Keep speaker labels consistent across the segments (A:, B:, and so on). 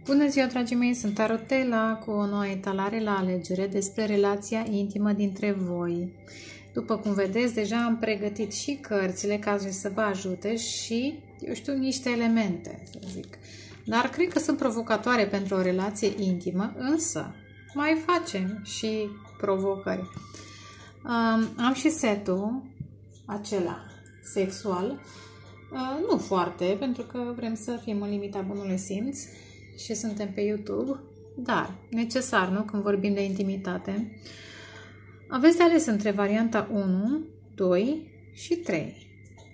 A: Bună ziua, dragii mei! Sunt Tarotela cu o nouă etalare la alegere despre relația intimă dintre voi. După cum vedeți, deja am pregătit și cărțile ca să vă ajute și, eu știu, niște elemente, să zic. Dar cred că sunt provocatoare pentru o relație intimă, însă mai facem și provocări. Am și setul acela sexual, nu foarte, pentru că vrem să fim în limita bunului simț și suntem pe YouTube, dar necesar, nu? Când vorbim de intimitate. Aveți de ales între varianta 1, 2 și 3.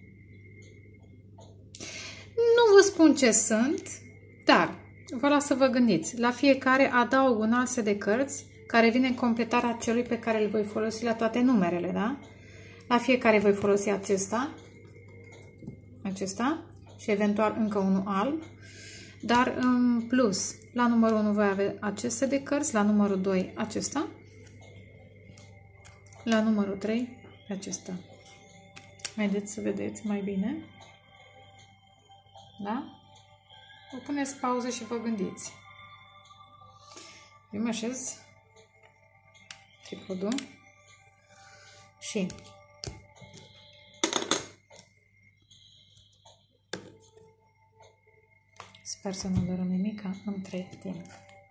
A: Nu vă spun ce sunt, dar vă las să vă gândiți. La fiecare adaug un alt set de cărți care vine în completarea celui pe care îl voi folosi la toate numerele, da? La fiecare voi folosi acesta și eventual încă unul alb. Dar în plus, la numărul 1 voi avea acest set de cărți, la numărul 2 acesta, la numărul 3 acesta. Haideți să vedeți mai bine. Da? O puneți pauză și vă gândiți. Eu mă așez tripodul și sper să nu dărâm nimica între timp.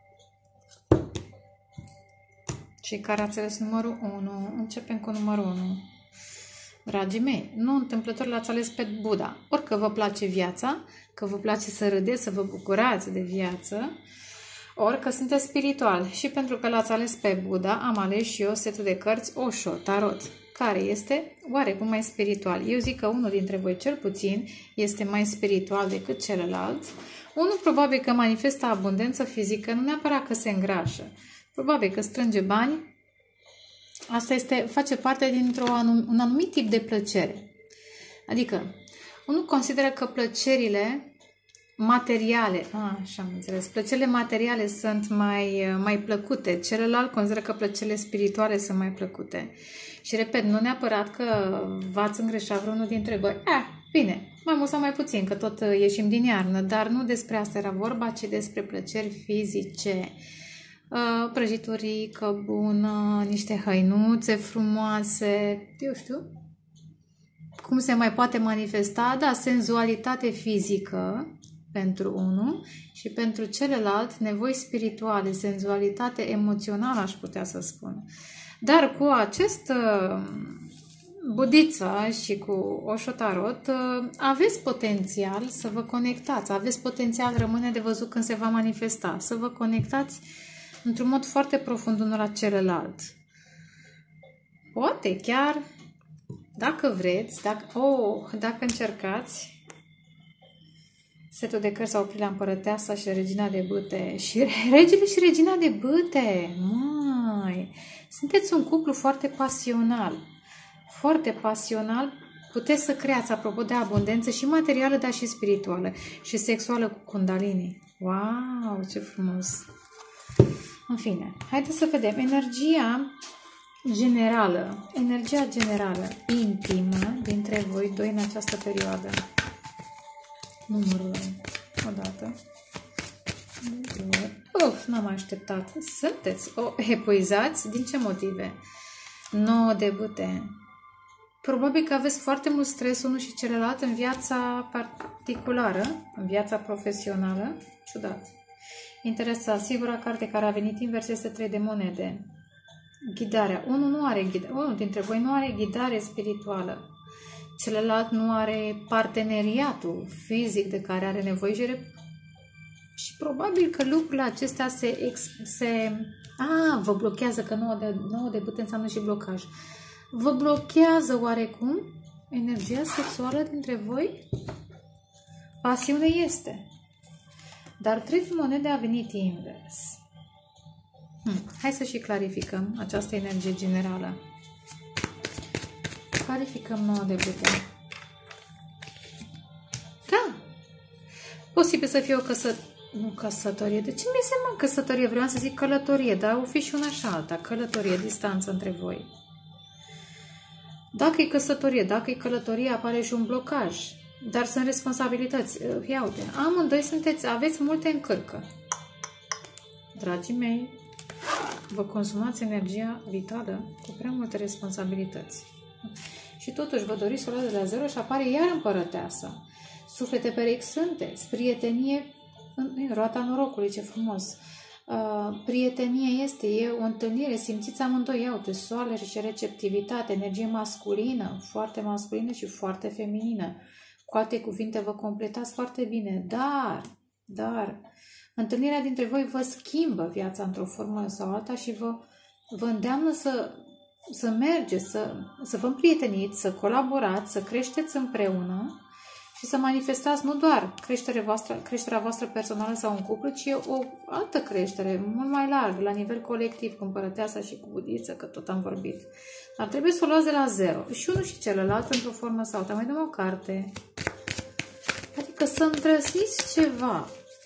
A: Cei care ați ales numărul 1, începem cu numărul 1. Dragii mei, nu întâmplător l-ați ales pe Buddha. Ori că vă place viața, că vă place să râdeți, să vă bucurați de viață, ori că sunteți spiritual. Și pentru că l-ați ales pe Buddha, am ales și eu setul de cărți Osho Tarot, care este oarecum mai spiritual. Eu zic că unul dintre voi, cel puțin, este mai spiritual decât celălalt. Unul probabil că manifestă abundență fizică, nu neapărat că se îngrașă. Probabil că strânge bani. Asta face parte dintr-un anumit tip de plăcere. Adică, unul consideră că plăcerile materiale, așa am înțeles, plăcerile materiale sunt mai plăcute, celălalt consideră că plăcerile spirituale sunt mai plăcute. Și repet, nu neapărat că v-ați îngreșat vreunul dintre voi. Bine, mai mult sau mai puțin, că tot ieșim din iarnă, dar nu despre asta era vorba, ci despre plăceri fizice. Prăjiturică bună, niște hăinuțe frumoase, eu știu. Cum se mai poate manifesta? Da, senzualitate fizică pentru unul și pentru celălalt nevoi spirituale, senzualitate emoțională, aș putea să spun. Dar cu acest budiță și cu Osho Tarot aveți potențial să vă conectați, aveți potențial, rămâne de văzut când se va manifesta, să vă conectați într-un mod foarte profund unul la celălalt. Poate chiar, dacă vreți, dacă încercați, setul de cărți s-a oprit la împărăteasa și regina de bâte. Și regele și regina de bâte! Mai! Sunteți un cuplu foarte pasional. Foarte pasional. Puteți să creați, apropo de abundență, și materială, dar și spirituală. Și sexuală cu Kundalini. Wow, ce frumos! În fine, haideți să vedem energia generală, intimă dintre voi doi în această perioadă. Numărul odată. N-am așteptat. Sunteți epuizați? Din ce motive? 9 de bâte. Probabil că aveți foarte mult stres unul și celălalt în viața particulară, în viața profesională. Ciudat. Interesant. Singura carte care a venit invers este 3 de monede. Ghidarea. Unul dintre voi nu are ghidare spirituală. Celălalt nu are parteneriatul fizic de care are nevoie și probabil că lucrurile acestea vă blochează, că 9 de bâte înseamnă și blocaj. Vă blochează oarecum energia sexuală dintre voi? Pasiune este. Dar 3 de monede a venit invers. Hai să și clarificăm această energie generală. Clarificăm 9 de bâte. Da. Posibil să fie o căsătorie. De ce mi se mă căsătorie? Vreau să zic călătorie, dar o fi și una și alta. Călătorie, distanță între voi. Dacă e căsătorie, dacă e călătorie, apare și un blocaj. Dar sunt responsabilități. Ia uite, amândoi aveți multe în cârcă. dragii mei, vă consumați energia vitală cu prea multe responsabilități. Și totuși vă doriți să o luați de la zero și apare iar împărăteasa. Suflete perechi sunteți, prietenie, roata norocului, ce frumos. Prietenie e o întâlnire, simțiți amândoi, iau-te, soare și receptivitate, energie masculină, foarte masculină și foarte feminină. Cu alte cuvinte, vă completați foarte bine, dar, întâlnirea dintre voi vă schimbă viața într-o formă sau alta și vă îndeamnă să mergeți, să vă împrieteniți, să colaborați, să creșteți împreună și să manifestați nu doar creșterea voastră personală sau în cuplu, ci o altă creștere, mult mai largă, la nivel colectiv, cu împărăteasa și cu budiță, că tot am vorbit. Dar trebuie să o luați de la zero. Și unul și celălalt, într-o formă sau alta. Mai dăm o carte. Adică să îndrăzniți ceva.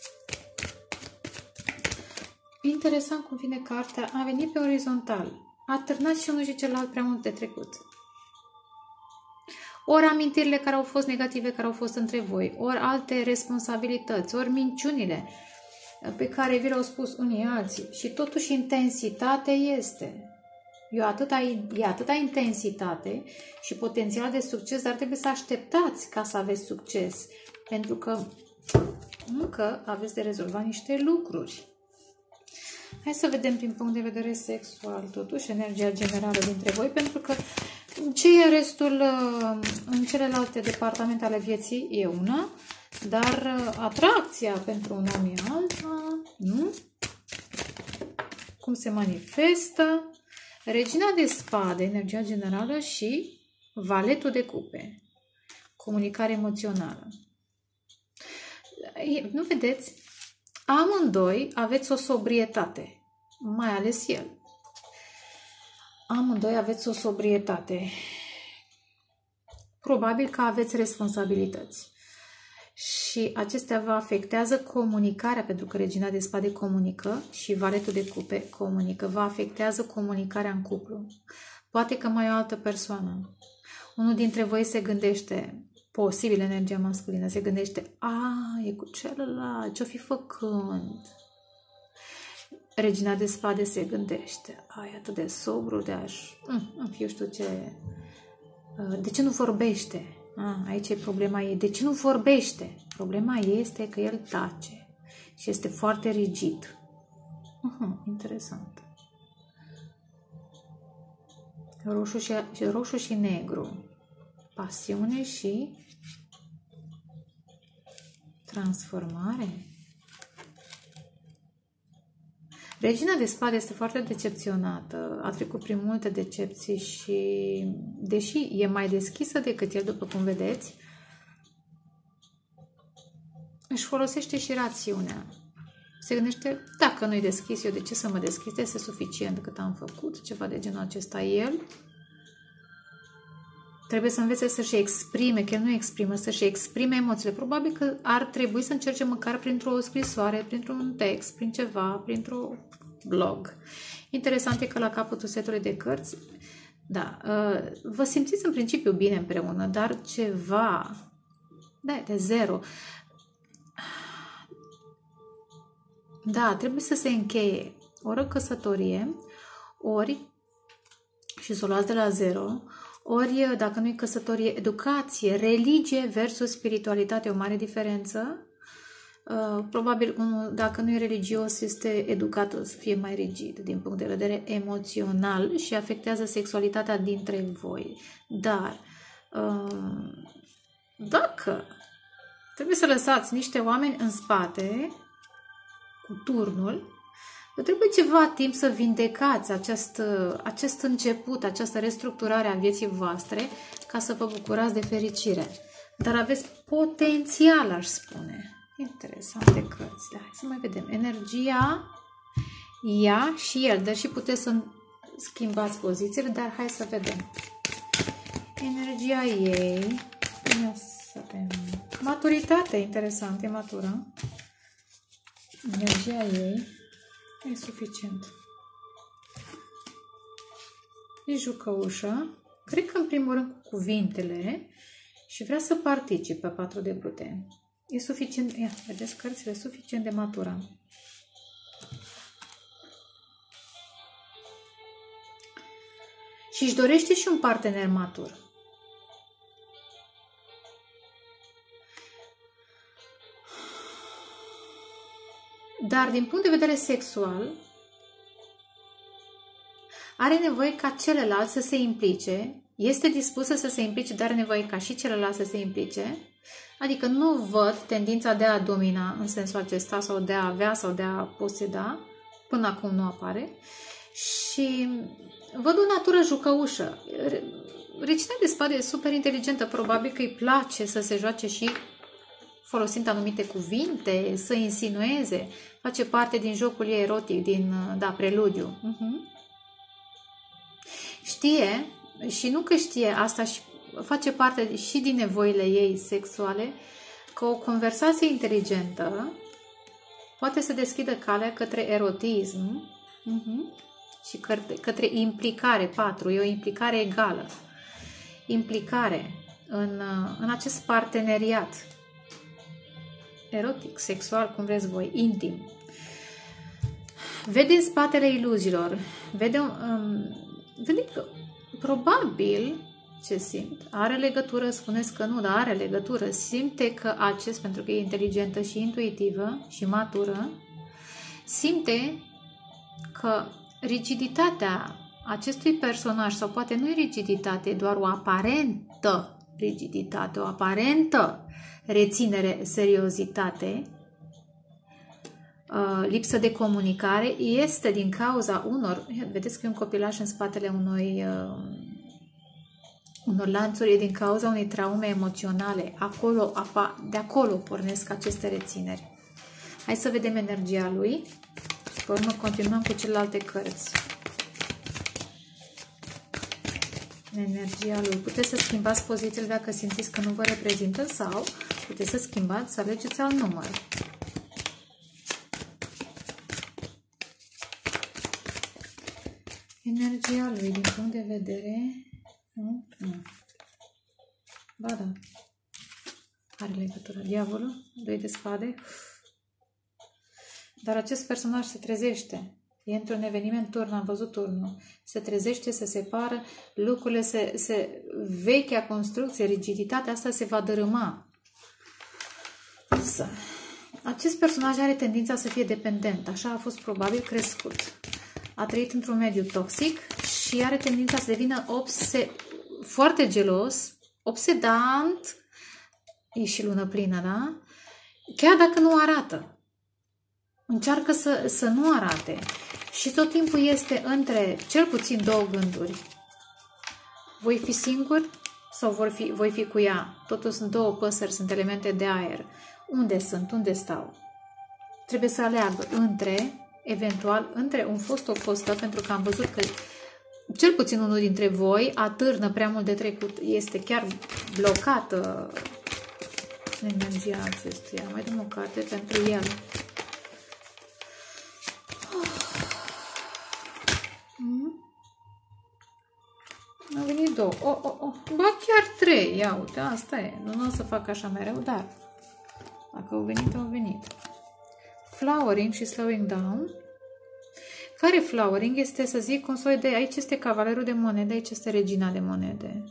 A: Interesant cum vine cartea. A venit pe orizontal. Atârnați și unul și celălalt prea mult de trecut. Ori amintirile care au fost negative, care au fost între voi, ori alte responsabilități, ori minciunile pe care vi le-au spus unii alții. Și totuși intensitate este. E atâta intensitate și potențial de succes, dar trebuie să așteptați ca să aveți succes. Pentru că încă aveți de rezolvat niște lucruri. Hai să vedem din punct de vedere sexual, totuși, energia generală dintre voi, pentru că ce e restul în celelalte departamente ale vieții e una, dar atracția pentru un om e alta, nu? Cum se manifestă? Regina de spade, energia generală și valetul de cupe, comunicare emoțională. Nu vedeți? Amândoi aveți o sobrietate, mai ales el. Amândoi aveți o sobrietate. Probabil că aveți responsabilități. Și acestea vă afectează comunicarea, pentru că regina de spade comunică și valetul de cupe comunică. Vă afectează comunicarea în cuplu. Poate că mai e o altă persoană. Unul dintre voi se gândește, posibil energia masculină, se gândește, e cu celălalt, ce-o fi făcând? Regina de spade se gândește, e atât de sobru de eu știu ce, de ce nu vorbește? Aici e problema ei, de ce nu vorbește? Problema este că el tace și este foarte rigid. Interesant. Roșu și negru. Pasiune și transformare. Regina de spade este foarte decepționată, a trecut prin multe decepții și, deși e mai deschisă decât el, după cum vedeți, își folosește și rațiunea. Se gândește, dacă nu-i deschis, eu de ce să mă deschid? Este suficient cât am făcut, ceva de genul acesta. El trebuie să învețe să-și exprime, că el nu exprimă, să-și exprime emoțiile. Probabil că ar trebui să încerce măcar printr-o scrisoare, printr-un text, prin ceva, printr-un blog. Interesant e că la capătul setului de cărți, vă simțiți în principiu bine împreună, dar ceva, de zero. Trebuie să se încheie ori o căsătorie, ori, și să o luați de la zero, ori, dacă nu e căsătorie, educație, religie versus spiritualitate, o mare diferență. Probabil, dacă nu e religios, este educat să fie mai rigid din punct de vedere emoțional și afectează sexualitatea dintre voi. Dar, dacă trebuie să lăsați niște oameni în spate cu turnul, trebuie ceva timp să vindecați acest început, această restructurare a vieții voastre, ca să vă bucurați de fericire. Dar aveți potențial, aș spune. Interesante cărți. Hai să mai vedem. Energia, ea și el. Deși puteți să schimbați pozițiile, dar hai să vedem. Energia ei. Maturitate, interesant, e matură. Energia ei e suficient. E jucăușă. Cred că în primul rând cu cuvintele și vrea să participe pe 4 de brute. E suficient, vedeți cărțile, suficient de matură. și își dorește și un partener matur. Dar din punct de vedere sexual, are nevoie ca celălalt să se implice, este dispusă să se implice, dar are nevoie ca și celălalt să se implice. Adică nu văd tendința de a domina în sensul acesta sau de a avea sau de a poseda, până acum nu apare. Și văd o natură jucăușă. Regina de spade e super inteligentă, probabil că îi place să se joace și folosind anumite cuvinte, să insinueze, face parte din jocul ei erotic, din, preludiu. Știe, și nu că știe asta, și face parte și din nevoile ei sexuale, că o conversație inteligentă poate să deschidă calea către erotism și către implicare. 4. E o implicare egală. Implicare în acest parteneriat erotic, sexual, cum vreți voi, intim. Vede în spatele iluziilor. Vede că probabil ce simt are legătură, spuneți că nu, dar are legătură. Simte că pentru că e inteligentă și intuitivă și matură, simte că rigiditatea acestui personaj, sau poate nu e rigiditate, doar o aparentă rigiditate, o aparentă reținere, seriozitate, lipsă de comunicare, este din cauza vedeți că e un copilaș în spatele unor lanțuri, e din cauza unei traume emoționale. De acolo pornesc aceste rețineri. Hai să vedem energia lui. Pe urmă continuăm cu celelalte cărți. Energia lui. Puteți să schimbați pozițiile dacă simțiți că nu vă reprezintă, sau puteți să schimbați, să alegeți alt număr. Energia lui din punct de vedere... Nu? Ba da. Are legătură. Diavolul, 2 de spade. Dar acest personaj se trezește. E într-un eveniment turn, am văzut turnul. Se trezește, se separă, lucrurile vechea construcție, rigiditatea asta se va dărâma. Însă, acest personaj are tendința să fie dependent. Așa a fost probabil crescut. A trăit într-un mediu toxic și are tendința să devină foarte gelos, obsedant, e și lună plină, da? Chiar dacă nu arată. Încearcă să nu arate. Și tot timpul este între cel puțin 2 gânduri. Voi fi singur sau voi fi cu ea? Totul sunt 2 păsări, sunt elemente de aer. Unde sunt? Unde stau? Trebuie să aleagă eventual între un fost o fostă, pentru că am văzut că cel puțin unul dintre voi atârnă prea mult de trecut, este chiar blocată energia acestuia. Mai dăm o carte pentru el. Au venit 2. Ba chiar 3. Ia uite, asta e. Nu o să fac așa mereu, dar dacă au venit, au venit. Flowering și slowing down. Care flowering este, să zic, un soi de... Aici este cavalerul de monede, aici este regina de monede.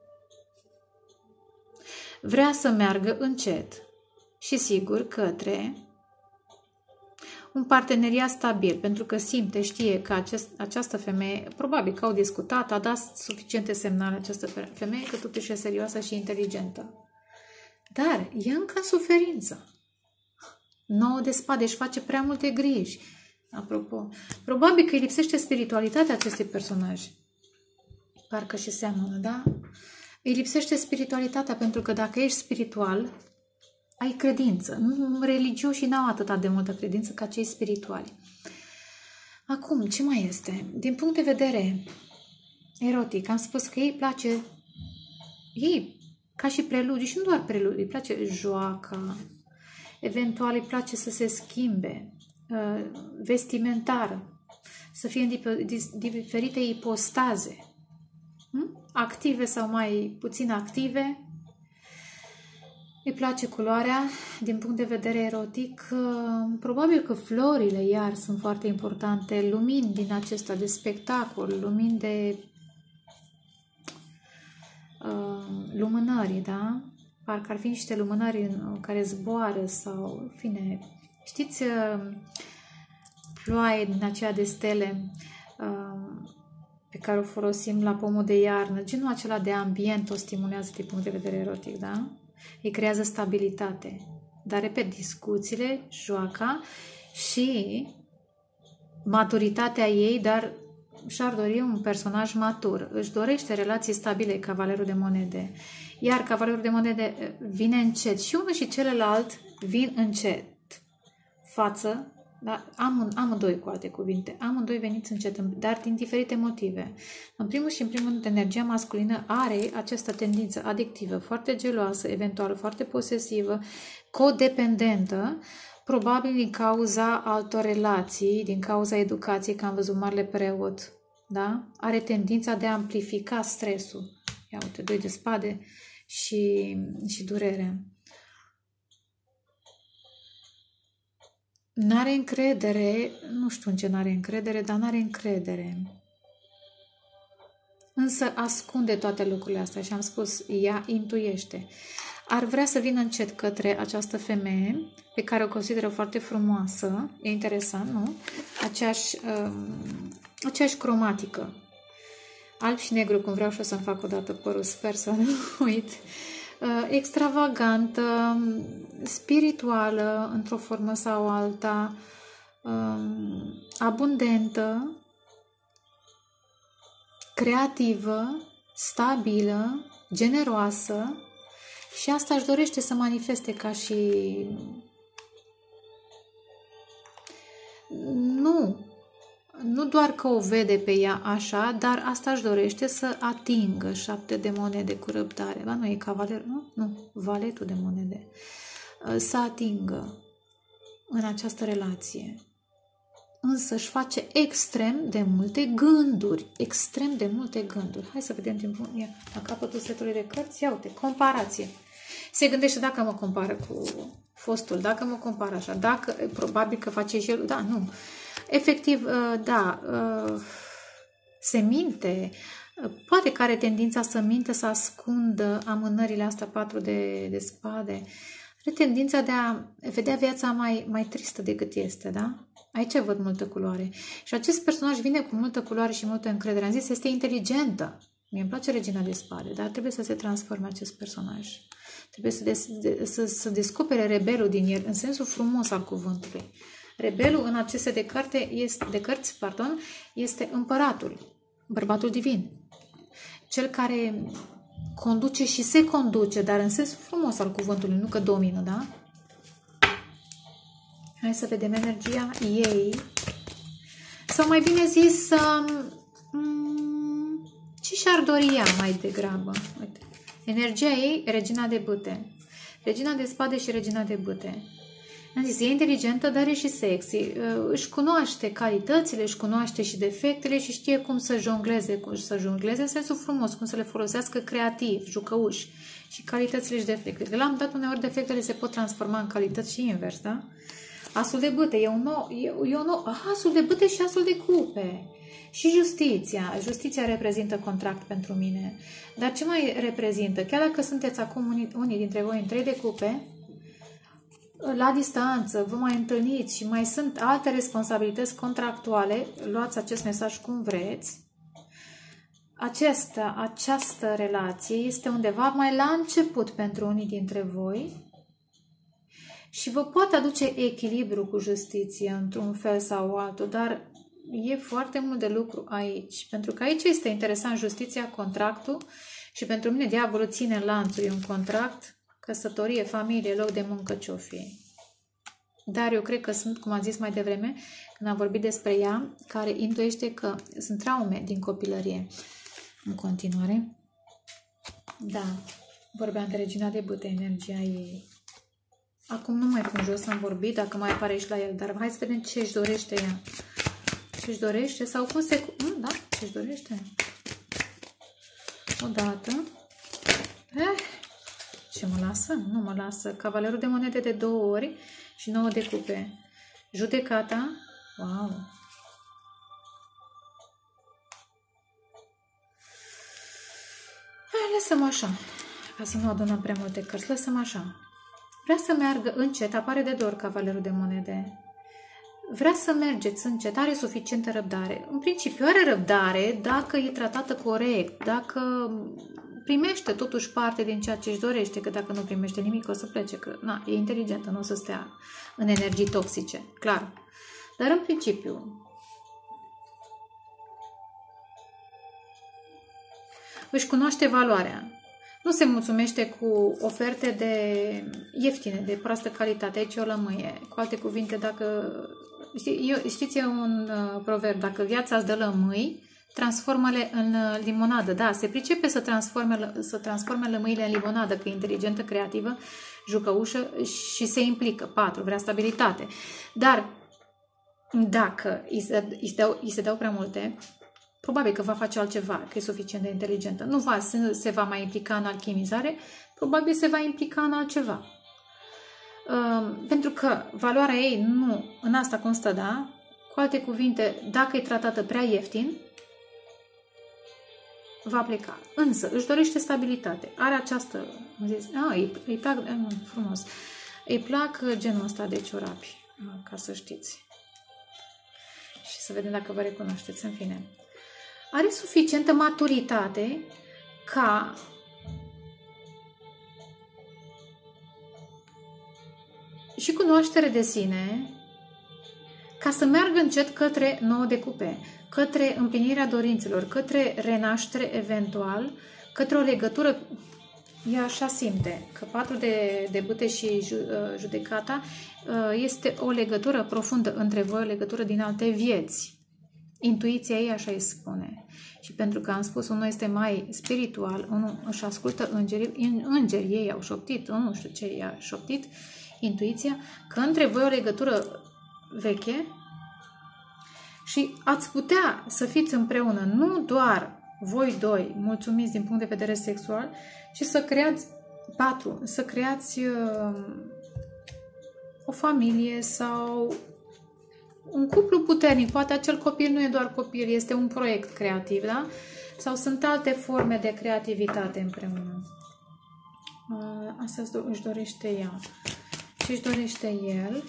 A: Vrea să meargă încet și sigur către un parteneriat stabil, pentru că știe că această femeie, probabil că au discutat, a dat suficiente semnale această femeie că totuși e serioasă și inteligentă. Dar e încă în suferință. 9 de spade, își face prea multe griji. Apropo, probabil că îi lipsește spiritualitatea acestui personaj. Parcă și seamănă, da? Îi lipsește spiritualitatea, pentru că dacă ești spiritual, ai credință. Religioșii n-au atât de multă credință ca cei spirituali. Acum, ce mai este? Din punct de vedere erotic, am spus că îi place, ca și preludiu, și nu doar preludiu, îi place joaca, eventual îi place să se schimbe, vestimentară, să fie în diferite ipostaze, active sau mai puțin active. Îi place culoarea. Din punct de vedere erotic, probabil că florile iar sunt foarte importante, lumini din acesta de spectacol, lumini de lumânării, da? Parcă ar fi niște lumânări care zboară sau, în fine, știți, ploaie din aceea de stele pe care o folosim la pomul de iarnă, genul acela de ambient o stimulează din punct de vedere erotic, da? Îi creează stabilitate. Dar, repet, discuțiile, joaca și maturitatea ei, dar și-ar dori un personaj matur. Își dorește relații stabile, cavalerul de monede. Iar cavalerul de monede vine încet. Și unul și celălalt vin încet. Față, da? Amândoi, cu alte cuvinte. Amândoi veniți încet, dar din diferite motive. În primul și în primul rând, energia masculină are această tendință adictivă, foarte geloasă, eventual foarte posesivă, codependentă, probabil din cauza altor relații, din cauza educației, că am văzut Marele Preot, da? Are tendința de a amplifica stresul. Ia uite, 2 de spade și durere. N-are încredere, nu știu în ce n-are încredere, dar n-are încredere. Însă ascunde toate lucrurile astea și am spus, ea intuiește. Ar vrea să vină încet către această femeie pe care o consideră foarte frumoasă, e interesant, nu? Aceeași cromatică. Alb și negru, cum vreau și o să-mi fac odată părul, sper să nu uit. Extravagantă, spirituală, într-o formă sau alta, abundentă, creativă, stabilă, generoasă și asta își dorește să manifeste ca și... Nu doar că o vede pe ea așa, dar asta își dorește să atingă 7 de monede cu răbdare. Ba, nu e cavaler, nu, valetul de monede. Să atingă în această relație. Însă își face extrem de multe gânduri. Extrem de multe gânduri. Hai să vedem timpul. La capătul setului de cărți. Ia uite, comparație. Se gândește dacă mă compară cu fostul, dacă mă compară așa, dacă, probabil că face și el, da, nu. Efectiv, da, se minte, poate că are tendința să minte, să ascundă amânările astea 4 de spade, are tendința de a vedea viața mai tristă decât este, da? Aici văd multă culoare. Și acest personaj vine cu multă culoare și multă încredere. Am zis, este inteligentă. Mie îmi place Regina de Spade, dar trebuie să se transforme acest personaj. Trebuie să descopere rebelul din el, în sensul frumos al cuvântului. Rebelul în aceste de cărți este împăratul, bărbatul divin. Cel care conduce și se conduce, dar în sensul frumos al cuvântului, nu că domină, da? Hai să vedem energia ei. Sau mai bine zis, ce și-ar dori ea mai degrabă? Uite. Energia ei, Regina de Bâte. Regina de Spade și Regina de Bâte. Am zis, e inteligentă, dar e și sexy. Își cunoaște calitățile, își cunoaște și defectele și știe cum să jongleze în sensul frumos, cum să le folosească creativ, jucăuși și calitățile și defectele. La un dat, uneori, defectele se pot transforma în calități și invers, da? Asul de Bâte, e un nou asul de Bâte și asul de cupe. Și justiția. Justiția reprezintă contract pentru mine. Dar ce mai reprezintă? Chiar dacă sunteți acum unii dintre voi în 3 de cupe, la distanță, vă mai întâlniți și mai sunt alte responsabilități contractuale, luați acest mesaj cum vreți. Această relație este undeva mai la început pentru unii dintre voi și vă poate aduce echilibru cu justiția într-un fel sau altul, dar e foarte mult de lucru aici, pentru că aici este interesant justiția, contractul și pentru mine diavolul ține în lanțuri un contract, căsătorie, familie, loc de muncă, ce-o fi. Dar eu cred că sunt, cum am zis mai devreme, când am vorbit despre ea, care intuiește că sunt traume din copilărie. În continuare. Da, vorbeam de Regina de Bâte, energia ei. Acum nu mai pun jos, am vorbit, dacă mai apare și la el, dar hai să vedem ce își dorește ea. Ce își dorește sau cum se... Da, ce își dorește. Odată. Ce mă lasă? Nu mă lasă. Cavalerul de monede de 2 ori și 9 de cupe. Judecata. Wow! Lăsăm așa, ca să nu adunăm prea multe cărți, lăsăm așa. Vrea să meargă încet, apare de dor cavalerul de monede. Vrea să mergeți încet, are suficientă răbdare. În principiu are răbdare dacă e tratată corect, dacă primește totuși parte din ceea ce își dorește, că dacă nu primește nimic o să plece, că na, e inteligentă, nu o să stea în energii toxice, clar. Dar în principiu își cunoaște valoarea. Nu se mulțumește cu oferte de ieftine, de proastă calitate. Aici o lămâie. Cu alte cuvinte, dacă... Știți, e un proverb. Dacă viața îți dă lămâi, transformă-le în limonadă. Da, se pricepe să transforme lămâile în limonadă, că e inteligentă, creativă, jucăușă și se implică. 4. Vrea stabilitate. Dar dacă îi se dau prea multe, probabil că va face altceva, că e suficient de inteligentă. Nu se va mai implica în alchimizare, probabil se va implica în altceva. Pentru că valoarea ei nu în asta constă, da? Cu alte cuvinte, dacă e tratată prea ieftin, va pleca. Însă, își dorește stabilitate. Are această... îi plac... frumos. Îi plac genul ăsta de ciorapi, ca să știți. Și să vedem dacă vă recunoașteți, în fine. Are suficientă maturitate ca și cunoaștere de sine ca să meargă încet către 9 de cupe, către împlinirea dorințelor, către renaștere eventual, către o legătură. Ea așa simte că 4 de bâte și judecata este o legătură profundă între voi, o legătură din alte vieți. Intuiția ei așa îi spune. Și pentru că am spus, unul este mai spiritual, unul își ascultă îngerii, îngerii ei au șoptit, nu știu ce i-a șoptit, intuiția, că între voi o legătură veche și ați putea să fiți împreună, nu doar voi doi, mulțumiți din punct de vedere sexual, ci să creați 4, să creați o familie sau un cuplu puternic. Poate acel copil nu e doar copil, este un proiect creativ, da? Sau sunt alte forme de creativitate împreună. Asta își dorește ea. Și își dorește el.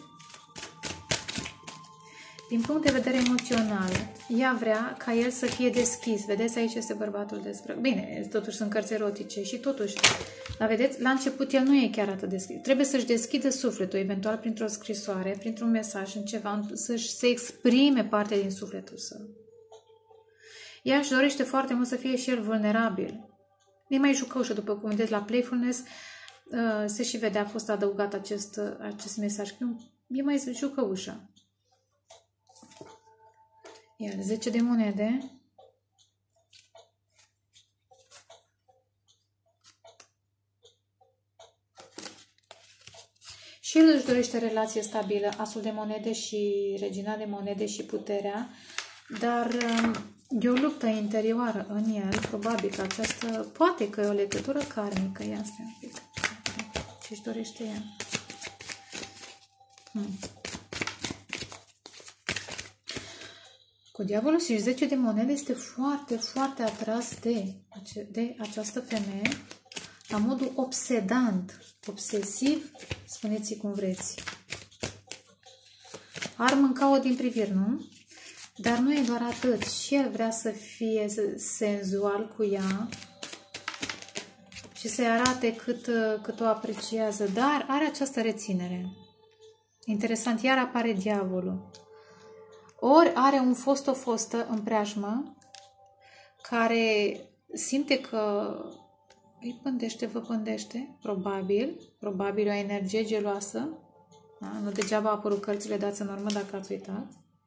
A: Din punct de vedere emoțional, ea vrea ca el să fie deschis. Vedeți, aici este bărbatul despre... Bine, totuși sunt cărți erotice și totuși, dar vedeți, la început el nu e chiar atât deschis. Trebuie să-și deschidă sufletul, eventual printr-o scrisoare, printr-un mesaj, în ceva, să exprime parte din sufletul său. Ea își dorește foarte mult să fie și el vulnerabil. E mai jucăușă, după cum vedeți, la playfulness se și vede, a fost adăugat acest mesaj. E mai jucăușă. Iar 10 de monede. Și el își dorește relație stabilă, asul de monede și regina de monede și puterea, dar e o luptă interioară în el, probabil că această, poate că e o legătură karmică, ia stai un pic, ce își dorește ea. Cu diavolul și 10 de monede este foarte, foarte atras de această femeie la modul obsedant, obsesiv, spuneți cum vreți. Ar mânca-o din priviri, nu? Dar nu e doar atât. Și el vrea să fie senzual cu ea și să-i arate cât o apreciază, dar are această reținere. Interesant, iar apare diavolul. Ori are un fost, o fostă în preajmă care simte că îi pândește, vă pândește, probabil o energie geloasă. Da? Nu degeaba a apărut cărțile dați în urmă, dacă ați uitat.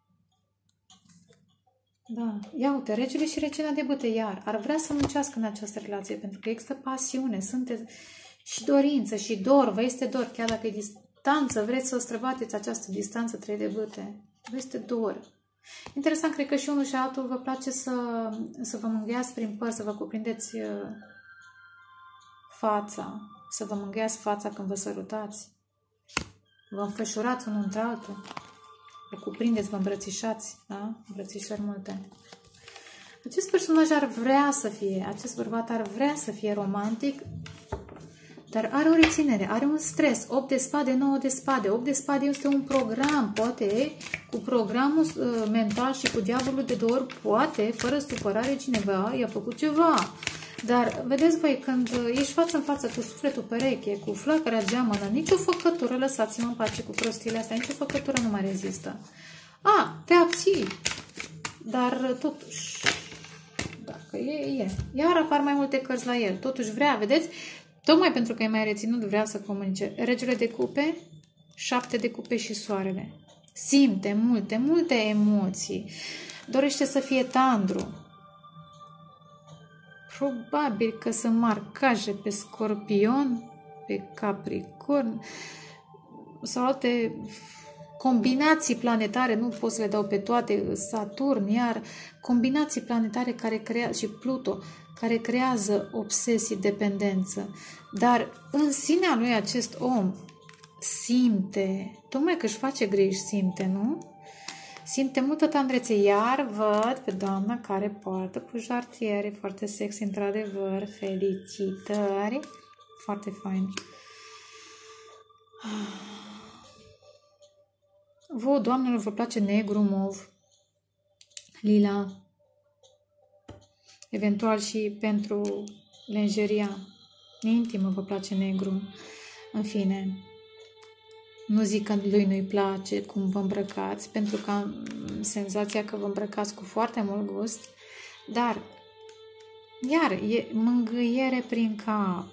A: Da, ia uite, regele și regina de bâte, iar ar vrea să muncească în această relație, pentru că există pasiune, sunteți și dorință și dor, vă este dor, chiar dacă e distanță, vreți să străbateți această distanță, 3 de bâte, vă este dor. Interesant, cred că și unul și altul vă place să vă mângâiați prin păr, să vă cuprindeți fața, să vă mângâiați fața când vă sărutați, vă înfășurați unul între altul, vă cuprindeți, vă îmbrățișați, da? Îmbrățișări multe. Acest personaj ar vrea să fie, acest bărbat ar vrea să fie romantic, dar are o reținere, are un stres. 8 de spade, 9 de spade. 8 de spade este un program, poate cu programul mental și cu diavolul de 2 ori, poate, fără supărare, cineva i-a făcut ceva. Dar, vedeți voi, când ești față în față cu sufletul pereche, cu flăcăra geamănă, nicio făcătură, lăsați-mă în pace cu prostiile astea, nicio făcătură nu mai rezistă. Te abții, dar totuși, dacă e. Iar apar mai multe cărți la el, totuși vrea, vedeți? Tocmai pentru că e mai reținut, vrea să comunice. Regele de cupe, 7 de cupe și soarele. Simte multe emoții. Dorește să fie tandru. Probabil că sunt marcaje pe Scorpion, pe Capricorn sau alte combinații planetare, nu pot să le dau pe toate, Saturn, iar combinații planetare care creează, și Pluto, care creează obsesii, dependență. Dar în sinea lui acest om simte, tocmai că își face griji, simte, nu? Simte multă tandrețe, iar văd pe doamna care poartă cu jartiere, foarte sexy, într-adevăr, felicitări, foarte fain. Vouă, doamnelor, vă place negru, mov, lila, eventual și pentru lenjeria intimă vă place negru, în fine. Nu zic că lui nu-i place cum vă îmbrăcați, pentru că am senzația că vă îmbrăcați cu foarte mult gust, dar, iar, e mângâiere prin cap.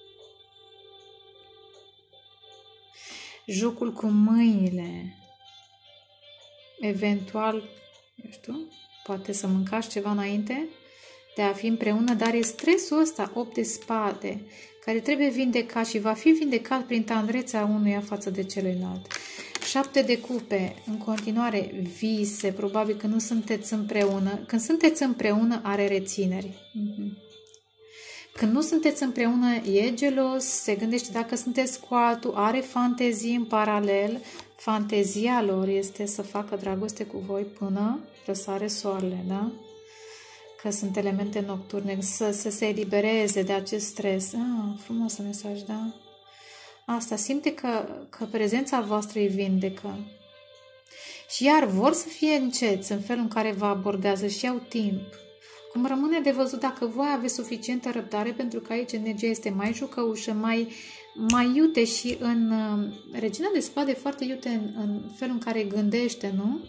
A: Jocul cu mâinile. Eventual, eu știu, poate să mâncați ceva înainte de a fi împreună, dar e stresul ăsta, 8 de spade, care trebuie vindecat și va fi vindecat prin tandrețea unuia față de celălalt. 7 de cupe, în continuare, vise, probabil că nu sunteți împreună. Când sunteți împreună, are rețineri. Când nu sunteți împreună, e gelos, se gândește dacă sunteți cu altul, are fantezii în paralel. Fantezia lor este să facă dragoste cu voi până răsare soarele, da? Că sunt elemente nocturne, să se elibereze de acest stres. Frumos mesaj, da? Asta, simte că prezența voastră îi vindecă. Și iar vor să fie înceți în felul în care vă abordează și iau timp. Cum rămâne de văzut dacă voi aveți suficientă răbdare, pentru că aici energia este mai jucăușă, mai iute și în Regina de Spade foarte iute în felul în care gândește, nu?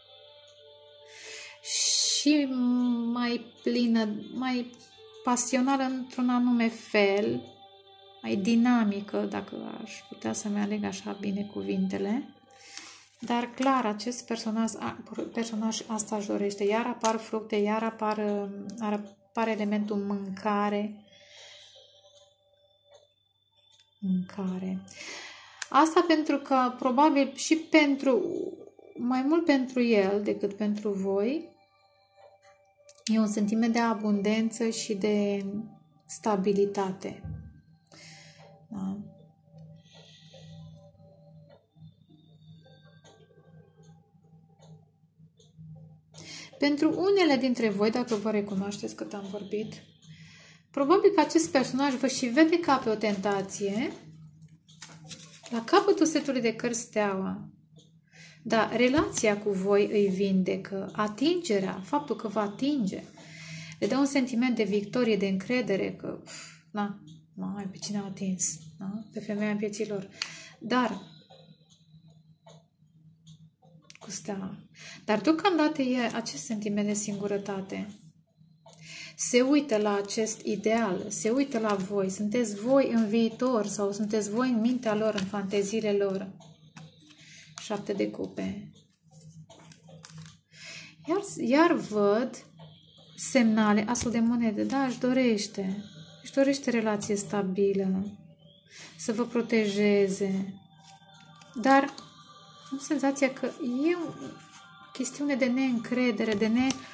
A: Și mai plină, mai pasională într-un anume fel, mai dinamică, dacă aș putea să-mi aleg așa bine cuvintele. Dar clar, acest personaj asta își dorește. Iar apar fructe, iar apar elementul mâncare. Asta pentru că, probabil, și mai mult pentru el decât pentru voi, e un sentiment de abundență și de stabilitate. Da? Pentru unele dintre voi, dacă vă recunoașteți cât am vorbit, probabil că acest personaj vă și vede ca pe o tentație. La capătul setului de cărți Steaua. Da, relația cu voi îi vindecă, atingerea, faptul că vă atinge, le dă un sentiment de victorie, de încredere, că, pe cine a atins, pe femeia vieților. Dar, cu Steaua. Dar deocamdată e acest sentiment de singurătate. Se uită la acest ideal, se uită la voi, sunteți voi în viitor sau sunteți voi în mintea lor, în fanteziile lor. 7 de cupe. Iar văd semnale, asul de monede, da, își dorește relație stabilă, să vă protejeze, dar am senzația că e o chestiune de neîncredere,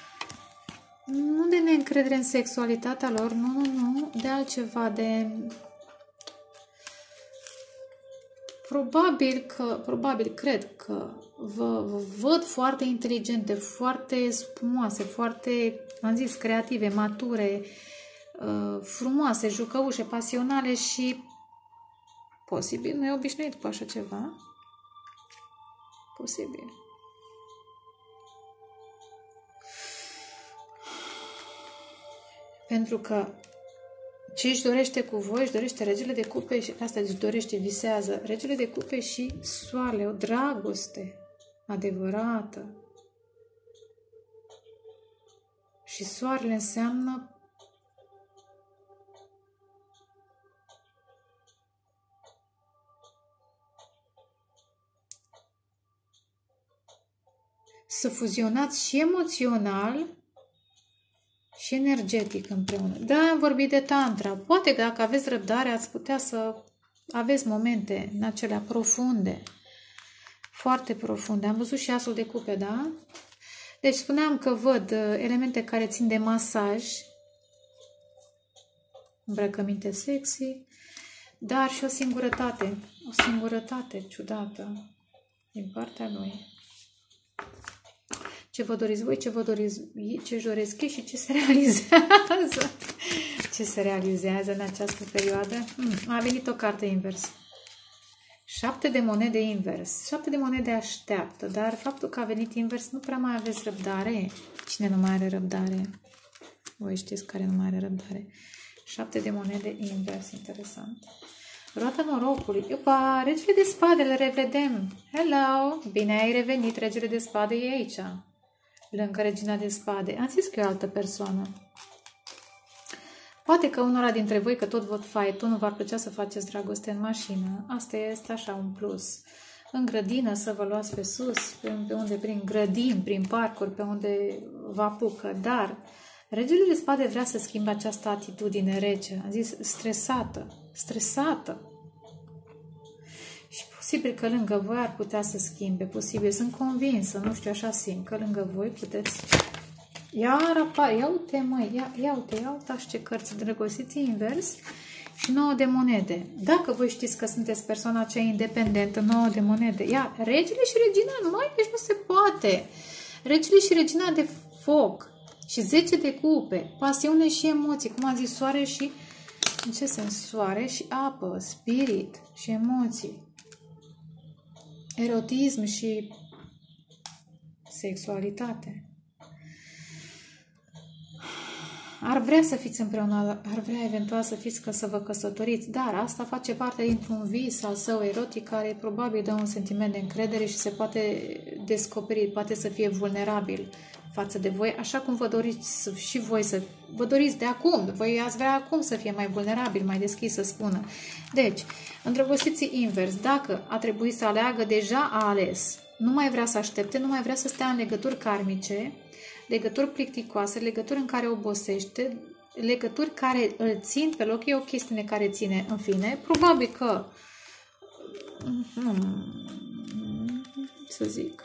A: nu de neîncredere în sexualitatea lor, nu, de altceva, probabil, cred că vă văd foarte inteligente, foarte spumoase, foarte, am zis, creative, mature, frumoase, jucăușe, pasionale și posibil, nu e obișnuit cu așa ceva. Posibil. Pentru că ce își dorește cu voi, își dorește regele de cupe și asta își dorește, visează regele de cupe și soarele, o dragoste adevărată. Și soarele înseamnă să fuzionați și emoțional și energetic împreună. Da, am vorbit de tantra. Poate că dacă aveți răbdare, ați putea să aveți momente în acelea profunde, foarte profunde. Am văzut și asul de cupe, da? Deci spuneam că văd elemente care țin de masaj, îmbrăcăminte sexy, dar și o singurătate ciudată din partea lui. Ce vă doriți voi, ce își doresc ei și ce se realizează. Ce se realizează în această perioadă? A venit o carte invers. 7 de monede invers. 7 de monede așteaptă, dar faptul că a venit invers nu prea mai aveți răbdare. Cine nu mai are răbdare? Voi știți care nu mai are răbdare. 7 de monede invers, interesant. Roata norocului. Opa, regele de spade, le revedem. Hello! Bine ai revenit, regele de spade e aici. Lângă regina de spade. Am zis că e o altă persoană. Poate că unora dintre voi, că tot văd faetonul, v-ar plăcea să faceți dragoste în mașină. Asta este așa un plus. În grădină să vă luați pe sus, pe unde, prin grădini, prin parcuri, pe unde vă apucă. Dar regele de spade vrea să schimbe această atitudine rece. Am zis stresată. Și posibil că lângă voi ar putea să schimbe. Posibil, sunt convinsă, nu știu, așa simt, că lângă voi puteți... Ia uite, măi, ia uite așa ce cărți îndrăgostiți invers și 9 de monede. Dacă voi știți că sunteți persoana aceea independentă, 9 de monede, ia, regele și regina, măi, deci nu se poate. Regele și regina de foc și 10 de cupe, pasiune și emoții, cum am zis, soare și, în ce sens, soare și apă, spirit și emoții, erotism și sexualitate. Ar vrea să fiți împreună, ar vrea eventual să fiți să vă căsătoriți, dar asta face parte dintr-un vis al său erotic care probabil dă un sentiment de încredere și se poate descoperi, poate să fie vulnerabil față de voi, așa cum vă doriți și voi să vă doriți de acum. Voi ați vrea acum să fie mai vulnerabil, mai deschis să spună. Deci, îndrăgostiți invers. Dacă a trebuit să aleagă, deja a ales. Nu mai vrea să aștepte, nu mai vrea să stea în legături karmice, legături plicticoase, legături în care obosește, legături care îl țin pe loc, e o chestiune care ține, în fine, probabil că să zic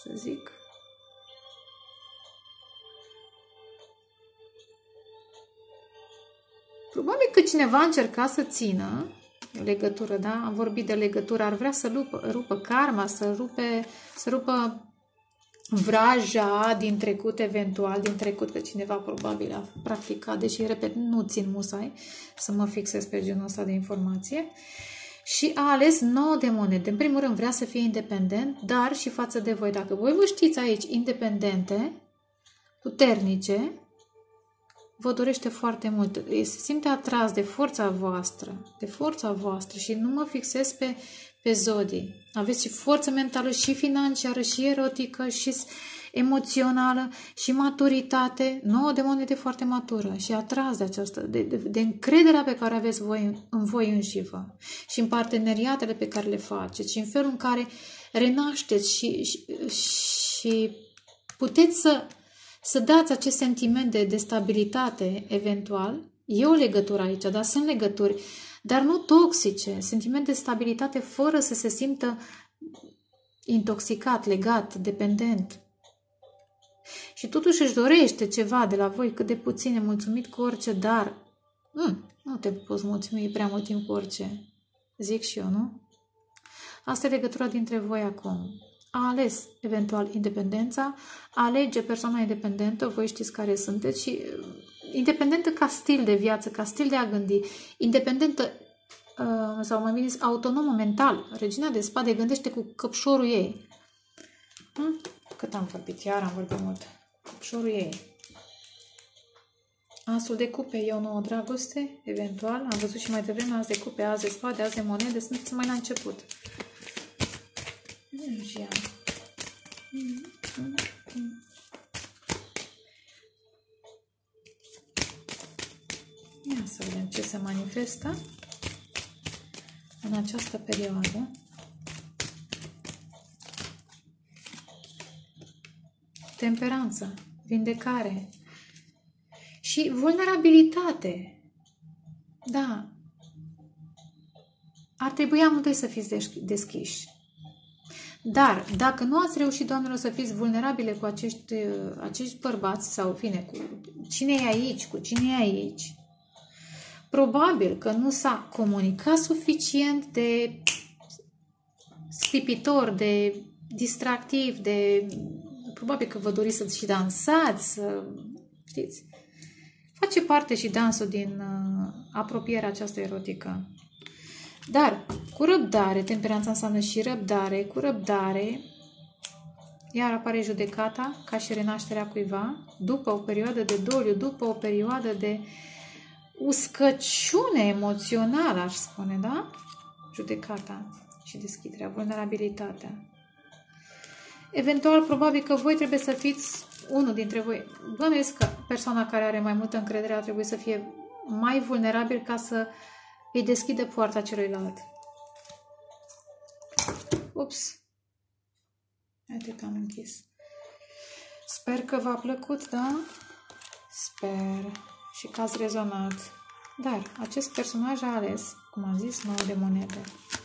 A: probabil că cineva a încercat să țină legătură, da? Am vorbit de legătură, ar vrea să rupă karma, să rupă vraja din trecut, eventual, din trecut, că cineva probabil a practicat, deși, repet, nu țin musai să mă fixez pe genul ăsta de informație, și a ales 9 de monede. În primul rând vrea să fie independent, dar și față de voi. Dacă voi vă știți aici independente, puternice, vă dorește foarte mult. Se simte atras de forța voastră și nu mă fixez pe zodii. Aveți și forță mentală, și financiară, și erotică, și emoțională, și maturitate. 9 de monede foarte matură și atras de această, de încrederea pe care aveți voi în voi înșivă și în parteneriatele pe care le faceți și în felul în care renașteți și puteți să dați acest sentiment de stabilitate, eventual. E o legătură aici, dar sunt legături, dar nu toxice. Sentiment de stabilitate fără să se simtă intoxicat, legat, dependent. Și totuși își dorește ceva de la voi, cât de puțin, e mulțumit cu orice, dar nu te poți mulțumi prea mult timp cu orice. Zic și eu, nu? Asta e legătura dintre voi acum. A ales eventual independența, alege persoana independentă, voi știți care sunteți, și independentă ca stil de viață, ca stil de a gândi, independentă sau mai bine zis, autonomă mental. Regina de spade gândește cu căpșorul ei. Cât am vorbit? Iar am vorbit mult. Căpșorul ei. Asul de cupe e o nouă dragoste, eventual. Am văzut și mai devreme as de cupe, as de spade, as de monede. Sunteți mai la început. Energia. Ia să vedem ce se manifestă în această perioadă. Temperanță, vindecare și vulnerabilitate. Da. Ar trebui amândoi să fiți deschiși. Dar, dacă nu ați reușit, doamnelor, să fiți vulnerabile cu acești bărbați, sau, fine, cu cine e aici, cu cine e aici, probabil că nu s-a comunicat suficient de scripitor, de distractiv, de... Probabil că vă doriți să și dansați, să... Știți? Face parte și dansul din apropierea aceasta erotică. Dar, cu răbdare, temperanța înseamnă și răbdare, cu răbdare, iar apare judecata, ca și renașterea cuiva, după o perioadă de doliu, după o perioadă de uscăciune emoțională, aș spune, da? Judecata și deschiderea, vulnerabilitatea. Eventual, probabil că voi trebuie să fiți unul dintre voi. Bănuiesc că persoana care are mai multă încredere ar trebui să fie mai vulnerabil ca să îi deschide poarta celuilalt. Ups! Atât am închis. Sper că v-a plăcut, da? Sper și că ați rezonat. Dar acest personaj a ales, cum am zis, 9 de monede.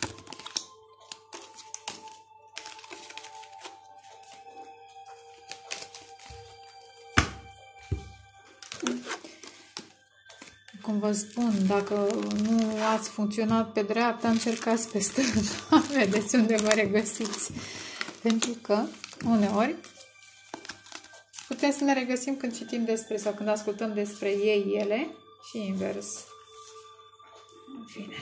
A: Cum vă spun, dacă nu ați funcționat pe dreapta, încercați pe stânga. Vedeți unde vă regăsiți. Pentru că, uneori, putem să ne regăsim când citim despre sau când ascultăm despre ei, ele și invers. În fine.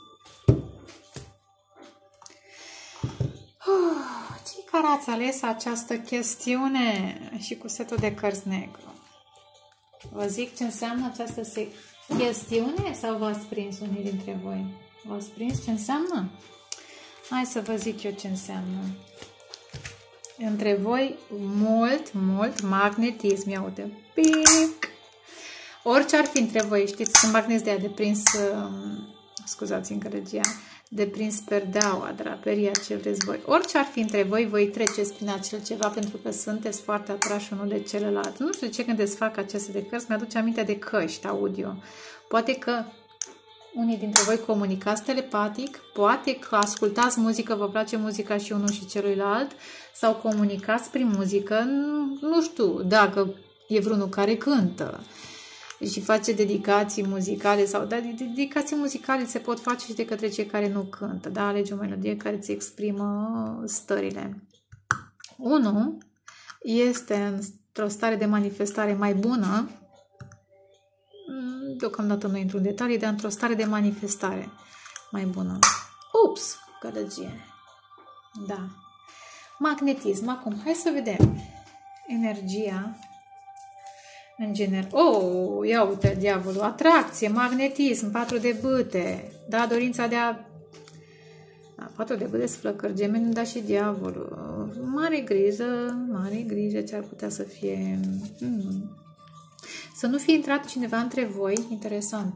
A: Cei care ați ales această chestiune și cu setul de cărți negru, vă zic ce înseamnă această chestiune sau v-ați prins unii dintre voi? V-ați prins ce înseamnă? Hai să vă zic eu ce înseamnă. Între voi mult magnetism. Ia uite. Pic! Orice ar fi între voi, știți, sunt magneți de aia de prins, scuzați-mi gălăgia, de prins perdeaua, draperia, ce vreți voi. Orice ar fi între voi, voi treceți prin acel ceva pentru că sunteți foarte atrași unul de celălalt. Nu știu de ce când desfac aceste de cărți, mi-aduce aminte de căști audio. Poate că unii dintre voi comunicați telepatic, poate că ascultați muzică, vă place muzica și unul și celuilalt, sau comunicați prin muzică, nu știu dacă e vreunul care cântă și face dedicații muzicale sau dedicații muzicale se pot face și de către cei care nu cântă, da? Alege o melodie care îți exprimă stările. Unul este într-o stare de manifestare mai bună, deocamdată nu intru în detalii, dar într-o stare de manifestare mai bună. Ups, gălăgie. Da. Magnetism. Acum, hai să vedem energia în general. Oh, ia uite, diavolul. Atracție, magnetism, 4 de bâte. Da, dorința de a... Da, 4 de bâte, flăcări, gemeni, dar și diavolul. Mare grijă ce ar putea să fie... Să nu fie intrat cineva între voi, interesant.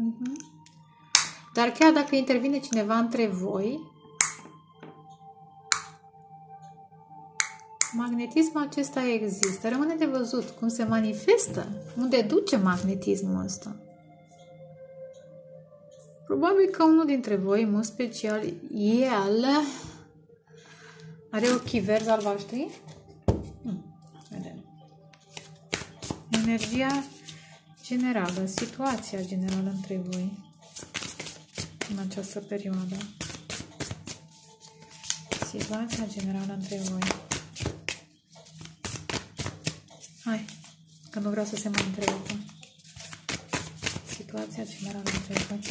A: Dar chiar dacă intervine cineva între voi, magnetismul acesta există. Rămâne de văzut cum se manifestă, unde duce magnetismul ăsta. Probabil că unul dintre voi, în mod special, el are ochii verzi albaștri. Vedem. Energia generală, situația generală între voi în această perioadă. Situația generală între voi. Hai, că nu vreau să se mai întrebe. Situația generală între voi.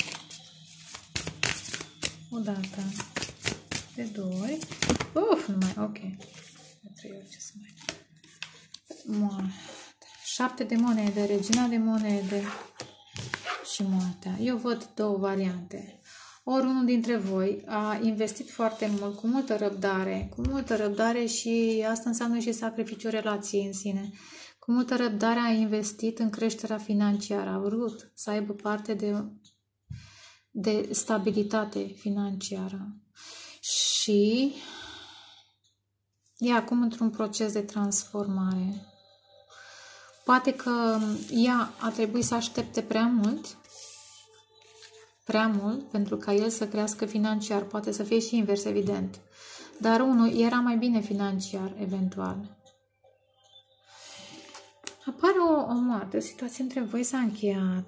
A: O dată. De 2. Uf, numai, ok. De 3 ori, ce să mai... 7 de monede, regina de monede și moartea. Eu văd două variante. Ori unul dintre voi a investit foarte mult, cu multă răbdare și asta înseamnă și sacrificiul relației în sine. Cu multă răbdare a investit în creșterea financiară, a vrut să aibă parte de stabilitate financiară. Și e acum într-un proces de transformare. Poate că ea a trebuit să aștepte prea mult pentru ca el să crească financiar. Poate să fie și invers, evident. Dar unul era mai bine financiar, eventual. Apare o moarte, o situație între voi s-a încheiat.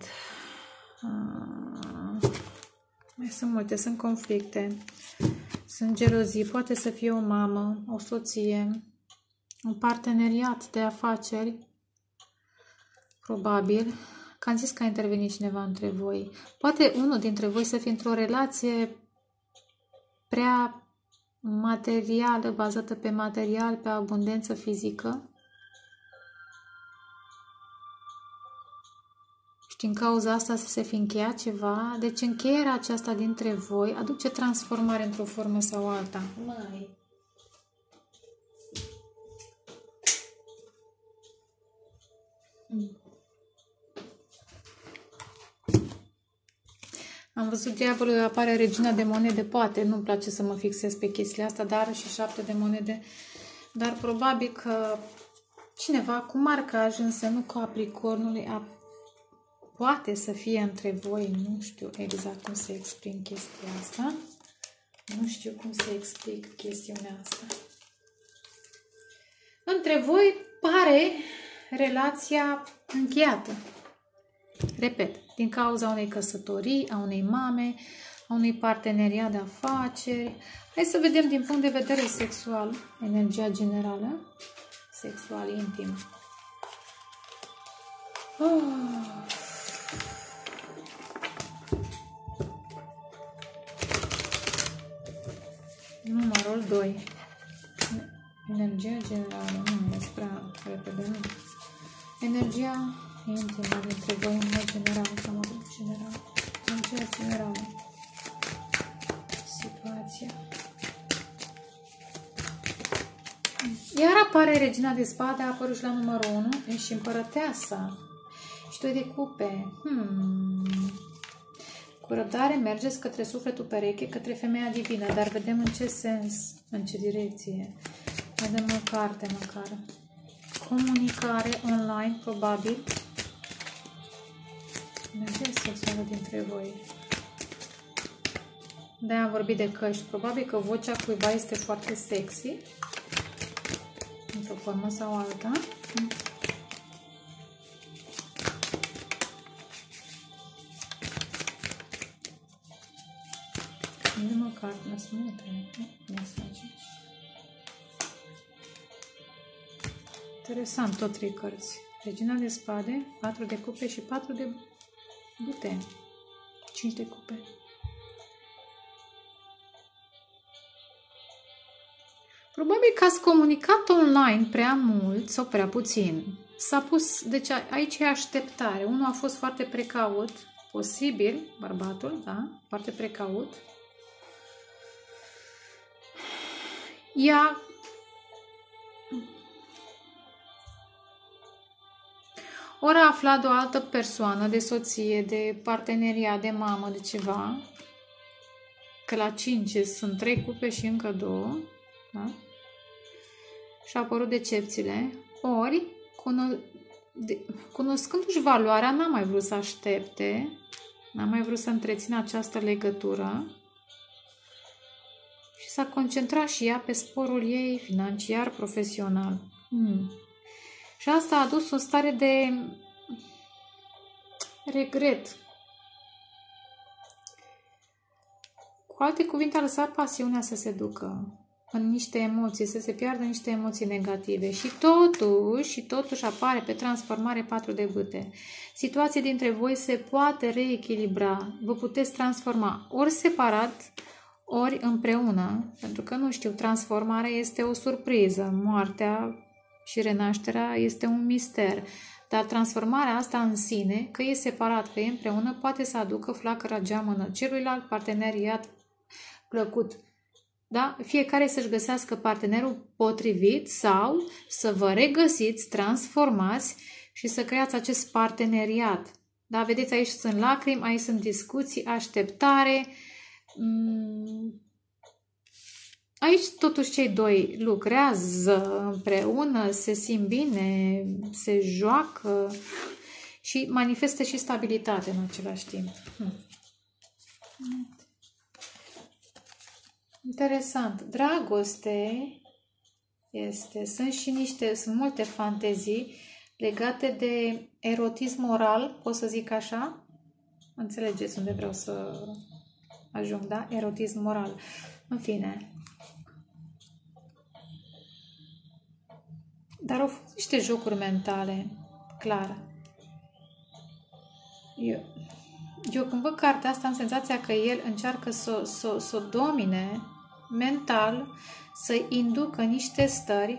A: Mai sunt multe, sunt conflicte, sunt gelozii, poate să fie o mamă, o soție, un parteneriat de afaceri, probabil, că am zis că a intervenit cineva între voi. Poate unul dintre voi să fie într-o relație prea materială, bazată pe material, pe abundență fizică. Și din cauza asta să se fi încheiat ceva. Deci încheierea aceasta dintre voi aduce transformare într-o formă sau alta. Mai. Am văzut diavolul, apare regina de monede, poate, nu-mi place să mă fixez pe chestiile astea, dar și 7 de monede. Dar probabil că cineva cu marcaj, însă nu Capricornului, poate să fie între voi, nu știu exact cum să exprim chestia asta. Nu știu cum să explic chestiunea asta. Între voi pare relația încheiată. Repet, din cauza unei căsătorii, a unei mame, a unui parteneriat de afaceri. Hai să vedem din punct de vedere sexual, energia generală, sexual, intim. Numărul 2. Energia generală, nu e prea repede, nu. Energia intimă dintre voi în mod general, cam general. Energia generală. Situația. Iar apare regina de spade, a apărut și la numărul 1, și împărăteasa. Și 2 de cupe. Cu răbdare mergeți către sufletul pereche, către femeia divină, dar vedem în ce sens, în ce direcție. Vedem o carte măcar. Comunicare online, probabil. Energia sexuală dintre voi. De-aia am vorbit de căști. Probabil că vocea cuiva este foarte sexy. Într-o formă sau alta. Nu măcar, nu sunt multe. Interesant, tot 3 cărți. Regina de spade, 4 de cupe și 4 de bute. 5 de cupe. Probabil că ați comunicat online prea mult sau prea puțin. S-a pus, deci aici e așteptare. Unul a fost foarte precaut, posibil, bărbatul, da, foarte precaut. Ea ori a aflat de o altă persoană, de soție, de parteneria, de mamă, de ceva, că la 5 sunt 3 cupe și încă 2, da? Și au apărut decepțiile, ori, cunoscându-și valoarea, n-a mai vrut să aștepte, n-a mai vrut să întrețină această legătură și s-a concentrat și ea pe sporul ei financiar, profesional. Și asta a adus o stare de regret. Cu alte cuvinte, a lăsat pasiunea să se ducă. în niște emoții, să se piardă niște emoții negative. Și totuși apare pe transformare 4 de bâte. Situația dintre voi se poate reechilibra. Vă puteți transforma ori separat, ori împreună. Pentru că, nu știu, transformarea este o surpriză. Moartea și renașterea este un mister. Dar transformarea asta în sine, că e separat, că e împreună, poate să aducă flacăra geamănă celuilalt parteneriat plăcut. Da? Fiecare să-și găsească partenerul potrivit sau să vă regăsiți, transformați și să creați acest parteneriat. Da? Vedeți, aici sunt lacrimi, aici sunt discuții, așteptare. Aici totuși cei doi lucrează împreună, se simt bine, se joacă și manifestă și stabilitate în același timp. Interesant. Dragoste este. Sunt multe fantezii legate de erotism oral, pot să zic așa? Înțelegeți unde vreau să ajung, da? Erotism moral. În fine. Dar au fost niște jocuri mentale, clar. Eu când văd cartea asta am senzația că el încearcă să o domine mental, să inducă niște stări,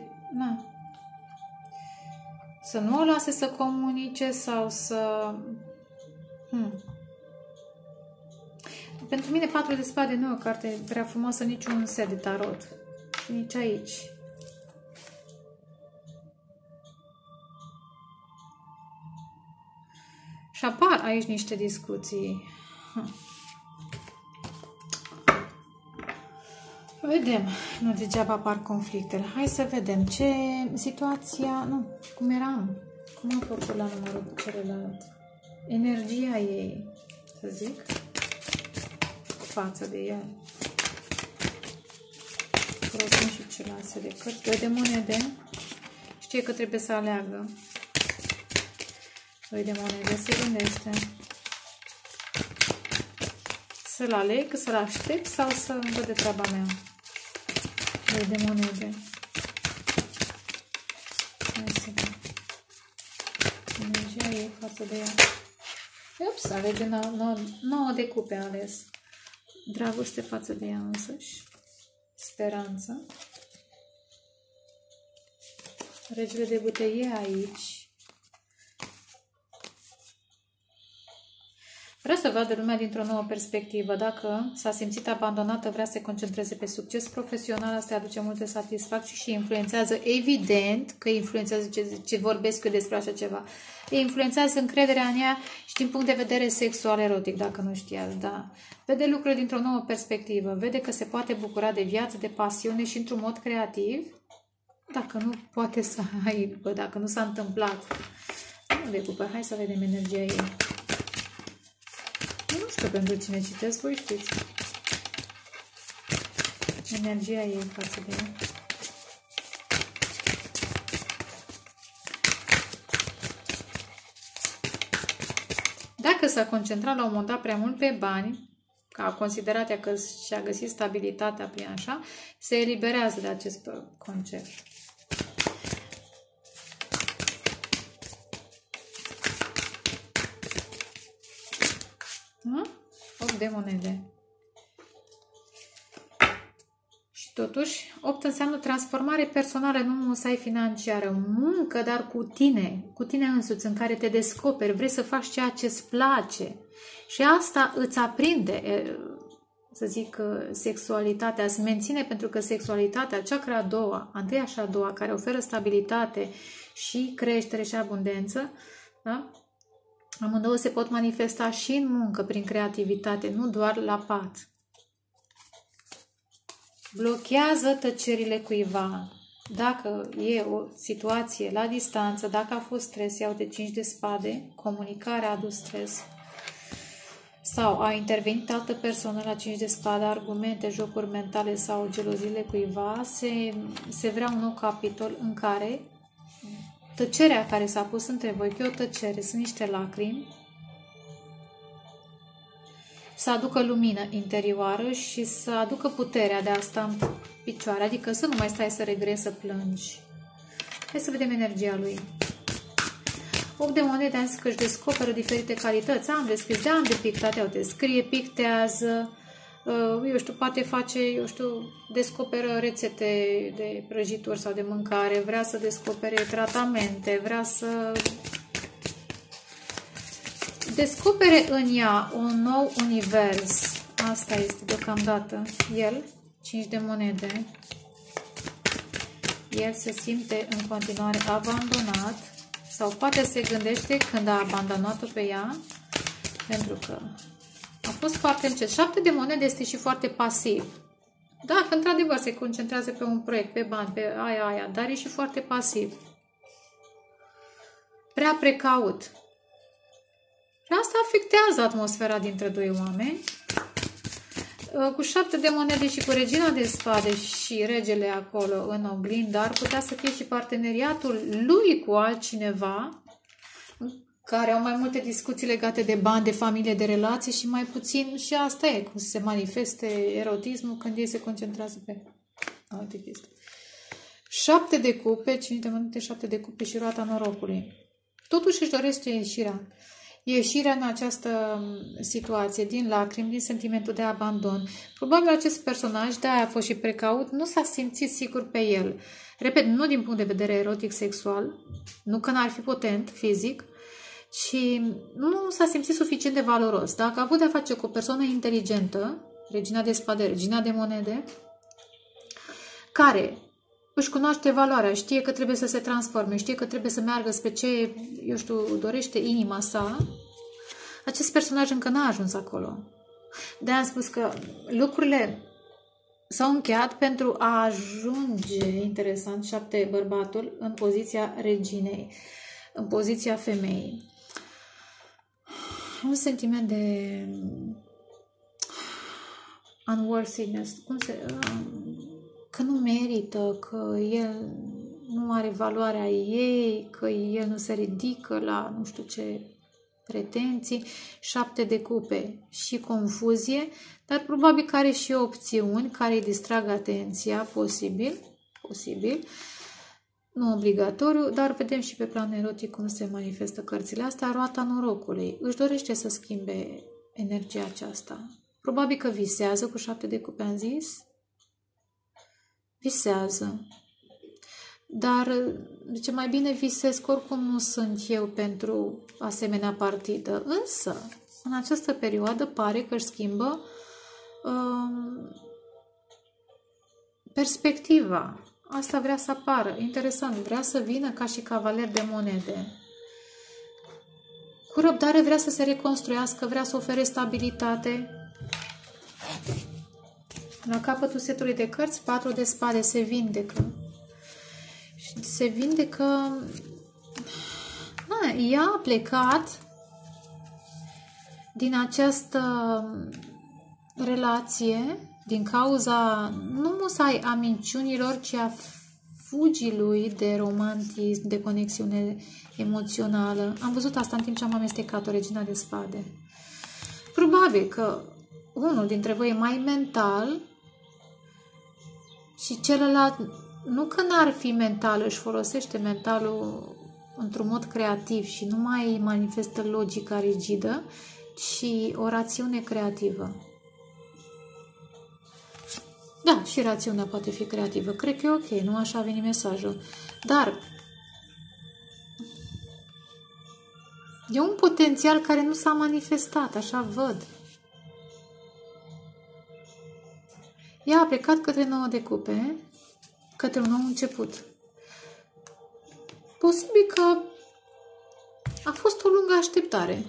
A: să nu o lase să comunice sau să... Pentru mine 4 de spade nu e o carte prea frumoasă, niciun set de tarot. Nici aici. Și apar aici niște discuții. Vedem. Nu degeaba apar conflictele. Hai să vedem ce situația... Nu, cum eram? Cum am făcut la numărul celălalt? Energia ei, să zic, față de el. Folosim și celelalte de cărți. 2 de monede. Știe că trebuie să aleagă. 2 de monede, se gândește. Să-l aleg, să-l aștept sau să văd de treaba mea. 2 de monede. Hai să vedem. Energia ei față de ea. Ups, alege 9 de cupe ales. Dragoste față de ea însăși. Speranță. Regele de bătăie aici. Vrea să vadă lumea dintr-o nouă perspectivă. Dacă s-a simțit abandonată, vrea să se concentreze pe succes profesional, asta aduce multe satisfacții și influențează, evident, că influențează ce vorbesc eu despre așa ceva. Influențează încrederea în ea și din punct de vedere sexual erotic, dacă nu știați, da. Vede lucrurile dintr-o nouă perspectivă, vede că se poate bucura de viață, de pasiune și într-un mod creativ, dacă nu poate să aibă, dacă nu s-a întâmplat. Nu de cupă, hai să vedem energia ei. Nu știu pentru cine citesc, voi știți. Energia ei față de ea. Dacă s-a concentrat la un moment dat prea mult pe bani, că a considerat ea că și-a găsit stabilitatea prin așa, se eliberează de acest concept. Da? 8 de monede. Și totuși, 8 înseamnă transformare personală, nu musai financiară. Muncă, dar cu tine însuți, în care te descoperi, vrei să faci ceea ce îți place. Și asta îți aprinde, să zic, sexualitatea, îți menține, pentru că sexualitatea, chakra a doua, a întâia și a doua, care oferă stabilitate și creștere și abundență, da? Amândouă se pot manifesta și în muncă, prin creativitate, nu doar la pat. Blochează tăcerile cuiva. Dacă e o situație la distanță, dacă a fost stres, iau de 5 de spade, comunicarea a adus stres. Sau a intervenit altă persoană la 5 de spade, argumente, jocuri mentale sau geloziile cuiva, se vrea un nou capitol în care tăcerea care s-a pus între voi, că e o tăcere, sunt niște lacrimi, să aducă lumină interioară și să aducă puterea de asta în picioare, adică să nu mai stai să regrezi, să plângi. Hai să vedem energia lui. 8 de monede, am zis că își descoperă diferite calități. Am descris, de am de pictate, uite, scrie, pictează, eu știu, poate face, eu știu, descoperă rețete de prăjituri sau de mâncare, vrea să descopere tratamente, vrea să descopere în ea un nou univers. Asta este deocamdată el. 5 de monede. El se simte în continuare abandonat sau poate se gândește când a abandonat-o pe ea, pentru că a fost foarte încet. 7 de monede este și foarte pasiv. Dacă într-adevăr se concentrează pe un proiect, pe bani, pe aia, dar e și foarte pasiv. Prea precaut. Și asta afectează atmosfera dintre doi oameni. Cu 7 de monede și cu regina de spade și regele acolo în oglindă, ar putea să fie și parteneriatul lui cu altcineva, care au mai multe discuții legate de bani, de familie, de relații și mai puțin, și asta e, cum se manifeste erotismul când ei se concentrează pe alte chestii. 7 de cupe, 5 de monede, 7 de cupe și roata norocului. Totuși își dorește ieșirea. Ieșirea în această situație, din lacrimi, din sentimentul de abandon. Probabil acest personaj, de-aia a fost și precaut, nu s-a simțit sigur pe el. Repet, nu din punct de vedere erotic-sexual, nu că n-ar fi potent fizic, ci nu s-a simțit suficient de valoros. Dacă a avut de-a face cu o persoană inteligentă, regina de spade, regina de monede, care își cunoaște valoarea, știe că trebuie să se transforme, știe că trebuie să meargă spre ce, eu știu, dorește inima sa, acest personaj încă n-a ajuns acolo. De-aia am spus că lucrurile s-au încheiat pentru a ajunge, interesant, 7 bărbatul în poziția reginei, în poziția femeii. Un sentiment de unworthiness, că nu merită, că el nu are valoarea ei, că el nu se ridică la nu știu ce pretenții. 7 de cupe și confuzie, dar probabil că are și opțiuni care îi distrag atenția, posibil, nu obligatoriu, dar vedem și pe plan erotic cum se manifestă cărțile astea. Roata norocului își dorește să schimbe energia aceasta. Probabil că visează cu 7 de cupe, am zis. Visează. Dar, ce mai bine visez, că oricum nu sunt eu pentru asemenea partidă. Însă, în această perioadă pare că își schimbă perspectiva. Asta vrea să apară. Interesant. Vrea să vină ca și cavaler de monede. Cu răbdare vrea să se reconstruiască, vrea să ofere stabilitate. La capătul setului de cărți, 4 de spade, se vindecă. Și se vindecă... ea a plecat din această relație din cauza nu musai a minciunilor, ci a fugii lui de romantism, de conexiune emoțională. Am văzut asta în timp ce am amestecat-o, regina de spade. Probabil că unul dintre voi e mai mental și celălalt, nu că n-ar fi mental, își folosește mentalul într-un mod creativ și nu mai manifestă logica rigidă, ci o rațiune creativă. Da, și rațiunea poate fi creativă. Cred că e ok, nu așa a venit mesajul. Dar e un potențial care nu s-a manifestat, așa văd. Ea a plecat către 9 de cupe, către un nou început. Posibil că a fost o lungă așteptare.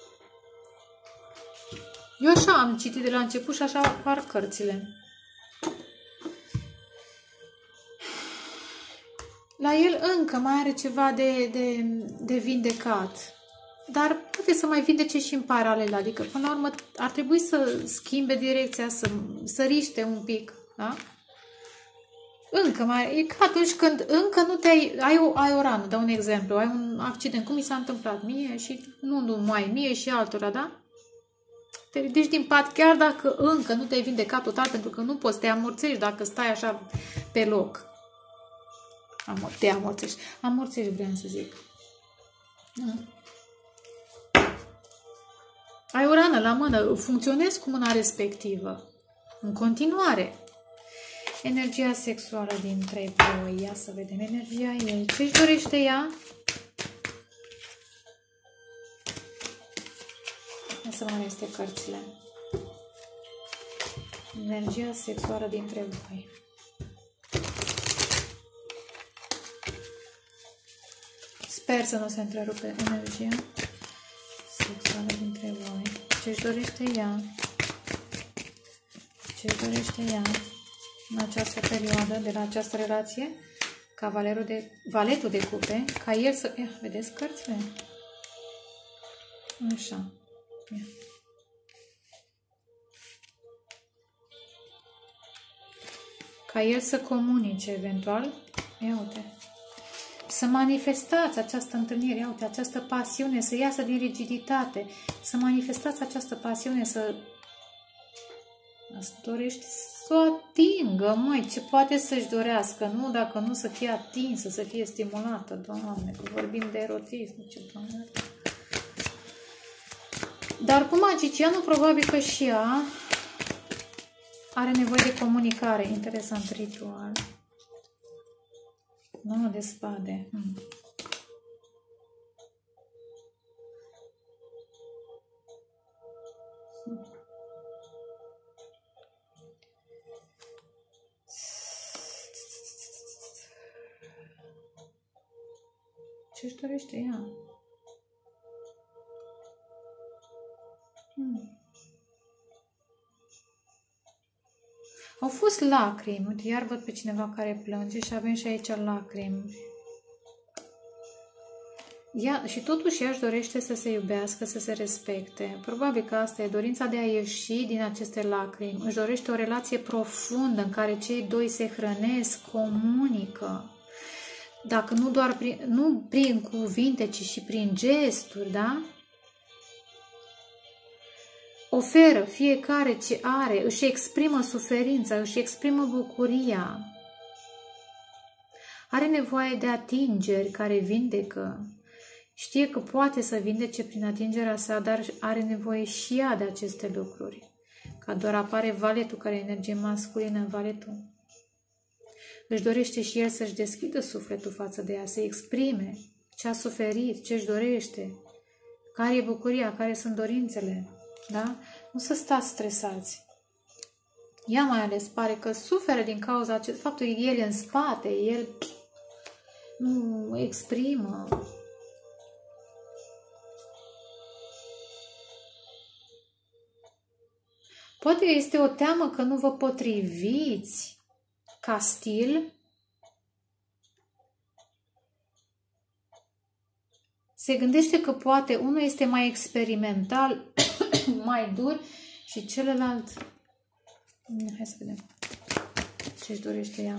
A: Eu așa am citit de la început și așa apar cărțile. La el încă mai are ceva de vindecat. Dar poate să mai vindece și în paralel. Adică, până la urmă, ar trebui să schimbe direcția, să riște un pic. Da? Încă mai... E ca atunci când încă nu ai o rană, dau un exemplu. Ai un accident. Cum mi s-a întâmplat mie și nu numai mie și altora, da? Te ridici din pat chiar dacă încă nu te-ai vindecat total, pentru că nu poți să te amorțești dacă stai așa pe loc. Te amorțești. Amorțești, vreau să zic. Ai o rană la mână, funcționezi cu mâna respectivă. În continuare. Energia sexuală dintre voi. Ia să vedem energia ei. Ce-și dorește ea? Ia să mai este cărțile. Energia sexuală dintre voi. Sper să nu se întrerupe energia sexuală dintre voi. Ce-și dorește ea? Ce-și dorește ea în această perioadă, de la această relație? Valetul de cupe, ca el să... Ia, vedeți cărțile? Așa. Ia. Ca el să comunice eventual. Ia uite. Să manifestați această întâlnire, ia uite, această pasiune, să iasă din rigiditate, să manifestați această pasiune, să dorești să o atingă, măi, ce poate să-și dorească, nu dacă nu să fie atinsă, să fie stimulată, Doamne, că vorbim de erotism, ce Doamne. Dar cu magicianul, probabil că și ea are nevoie de comunicare, interesant ritual. 9 de spade. Ce-și dorește ea? Au fost lacrimi. Uite, iar văd pe cineva care plânge și avem și aici lacrimi. Și totuși ea își dorește să se iubească, să se respecte. Probabil că asta e dorința de a ieși din aceste lacrimi. Își dorește o relație profundă în care cei doi se hrănesc, comunică. Dacă nu doar nu prin cuvinte, ci și prin gesturi, da? Oferă fiecare ce are, își exprimă suferința, își exprimă bucuria. Are nevoie de atingeri care vindecă. Știe că poate să vindece prin atingerea sa, dar are nevoie și ea de aceste lucruri. Ca doar apare valetul, care e energie masculină, valetul. Își dorește și el să-și deschidă sufletul față de ea, să exprime ce a suferit, ce își dorește, care e bucuria, care sunt dorințele. Da? Nu să stați stresați. Ea mai ales pare că suferă din cauza acest faptul că el e în spate, el nu exprimă. Poate este o teamă că nu vă potriviți ca stil. Se gândește că poate unul este mai experimental, mai dur și celălalt... Hai să vedem ce-și dorește ea.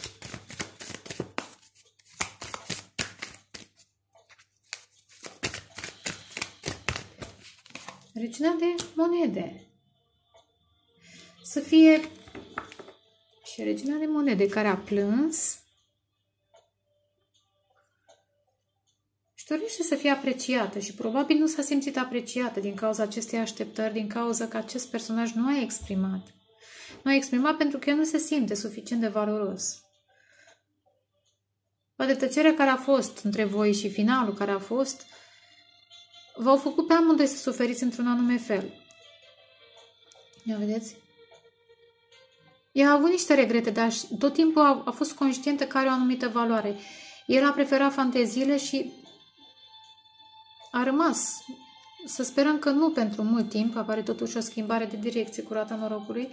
A: Regina de monede. Să fie și regina de monede care a plâns. Dorește să fie apreciată și probabil nu s-a simțit apreciată din cauza acestei așteptări, din cauza că acest personaj nu a exprimat. Nu a exprimat pentru că el nu se simte suficient de valoros. Poate tăcerea care a fost între voi și finalul care a fost v-au făcut pe amândoi să suferiți într-un anume fel. Ia vedeți? Ea a avut niște regrete, dar tot timpul a fost conștientă că are o anumită valoare. El a preferat fanteziile și a rămas. Să sperăm că nu pentru mult timp, apare totuși o schimbare de direcție cu roata norocului.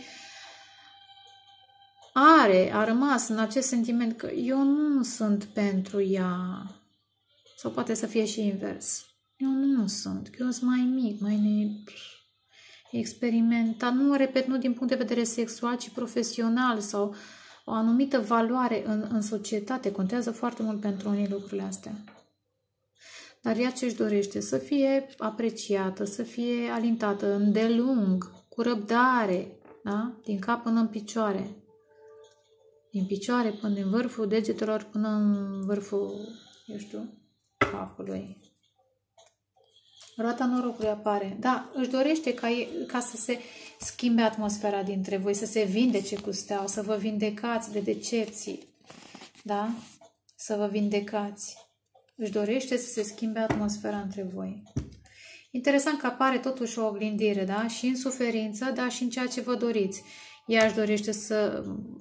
A: A rămas în acest sentiment că eu nu sunt pentru ea. Sau poate să fie și invers. Eu nu sunt, că eu sunt mai mic, mai experimentat. Nu, repet, nu din punct de vedere sexual, ci profesional sau o anumită valoare în societate. Contează foarte mult pentru unii lucrurile astea. dar ea ce-și dorește? Să fie apreciată, să fie alintată îndelung, cu răbdare, da? Din cap până în picioare. Din picioare până în vârful degetelor, până în vârful, eu știu, capului. Roata norocului apare. Da, își dorește ca să se schimbe atmosfera dintre voi, să se vindece cu steaua, să vă vindecați de decepții. Da? Să vă vindecați. Își dorește să se schimbe atmosfera între voi. Interesant că apare totuși o oglindire, da? Și în suferință, dar și în ceea ce vă doriți. Ea își dorește să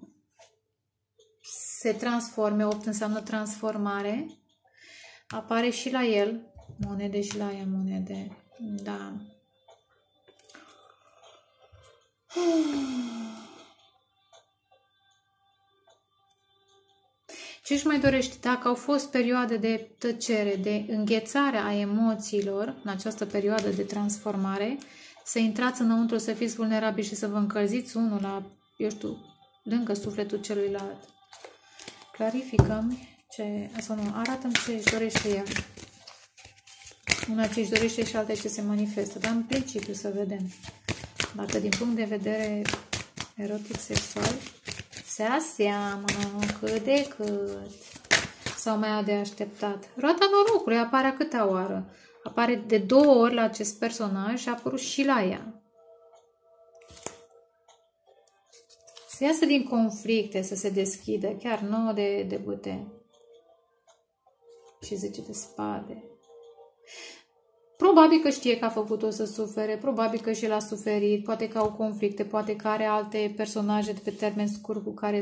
A: se transforme, 8 înseamnă transformare. Apare și la el monede și la ea monede. Da. Ce își mai dorește? Dacă au fost perioade de tăcere, de înghețare a emoțiilor în această perioadă de transformare, să intrați înăuntru, să fiți vulnerabili și să vă încălziți unul la, eu știu, lângă sufletul celuilalt. Clarificăm sau nu, arată-mi ce își dorește el. Una ce își dorește și alta ce se manifestă. Dar în principiu să vedem. Dacă din punct de vedere erotic-sexual se aseamănă cât de cât sau mai a de așteptat. Roata norocului apare a câtea oară? Apare de 2 ori la acest personaj și a apărut și la ea. Să iasă din conflicte, să se deschidă, chiar 9 de bâte și 10 de spade. Probabil că știe că a făcut-o să sufere, probabil că și l-a suferit, poate că au conflicte, poate că are alte personaje de pe termen scurt cu care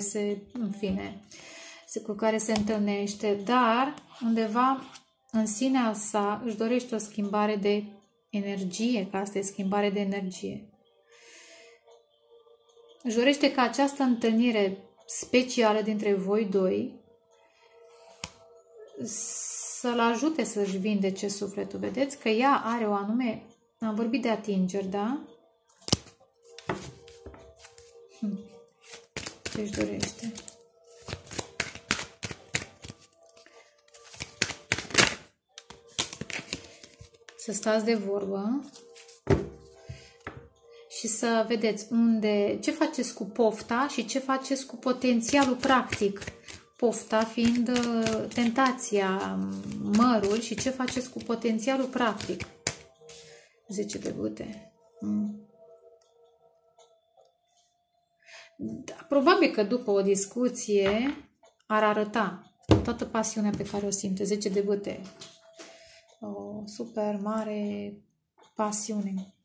A: cu care se întâlnește, dar undeva în sinea sa își dorește o schimbare de energie, că asta e schimbare de energie. Își dorește ca această întâlnire specială dintre voi doi să-l ajute să-și vindece sufletul. Vedeți că ea are o anume... Am vorbit de atingeri, da? Ce își dorește? Să stați de vorbă și să vedeți ce faceți cu pofta și ce faceți cu potențialul practic. Pofta fiind tentația, mărul, și ce faceți cu potențialul practic. 10 de bâte. Da, probabil că după o discuție ar arăta toată pasiunea pe care o simte. 10 de bâte. O super mare pasiune.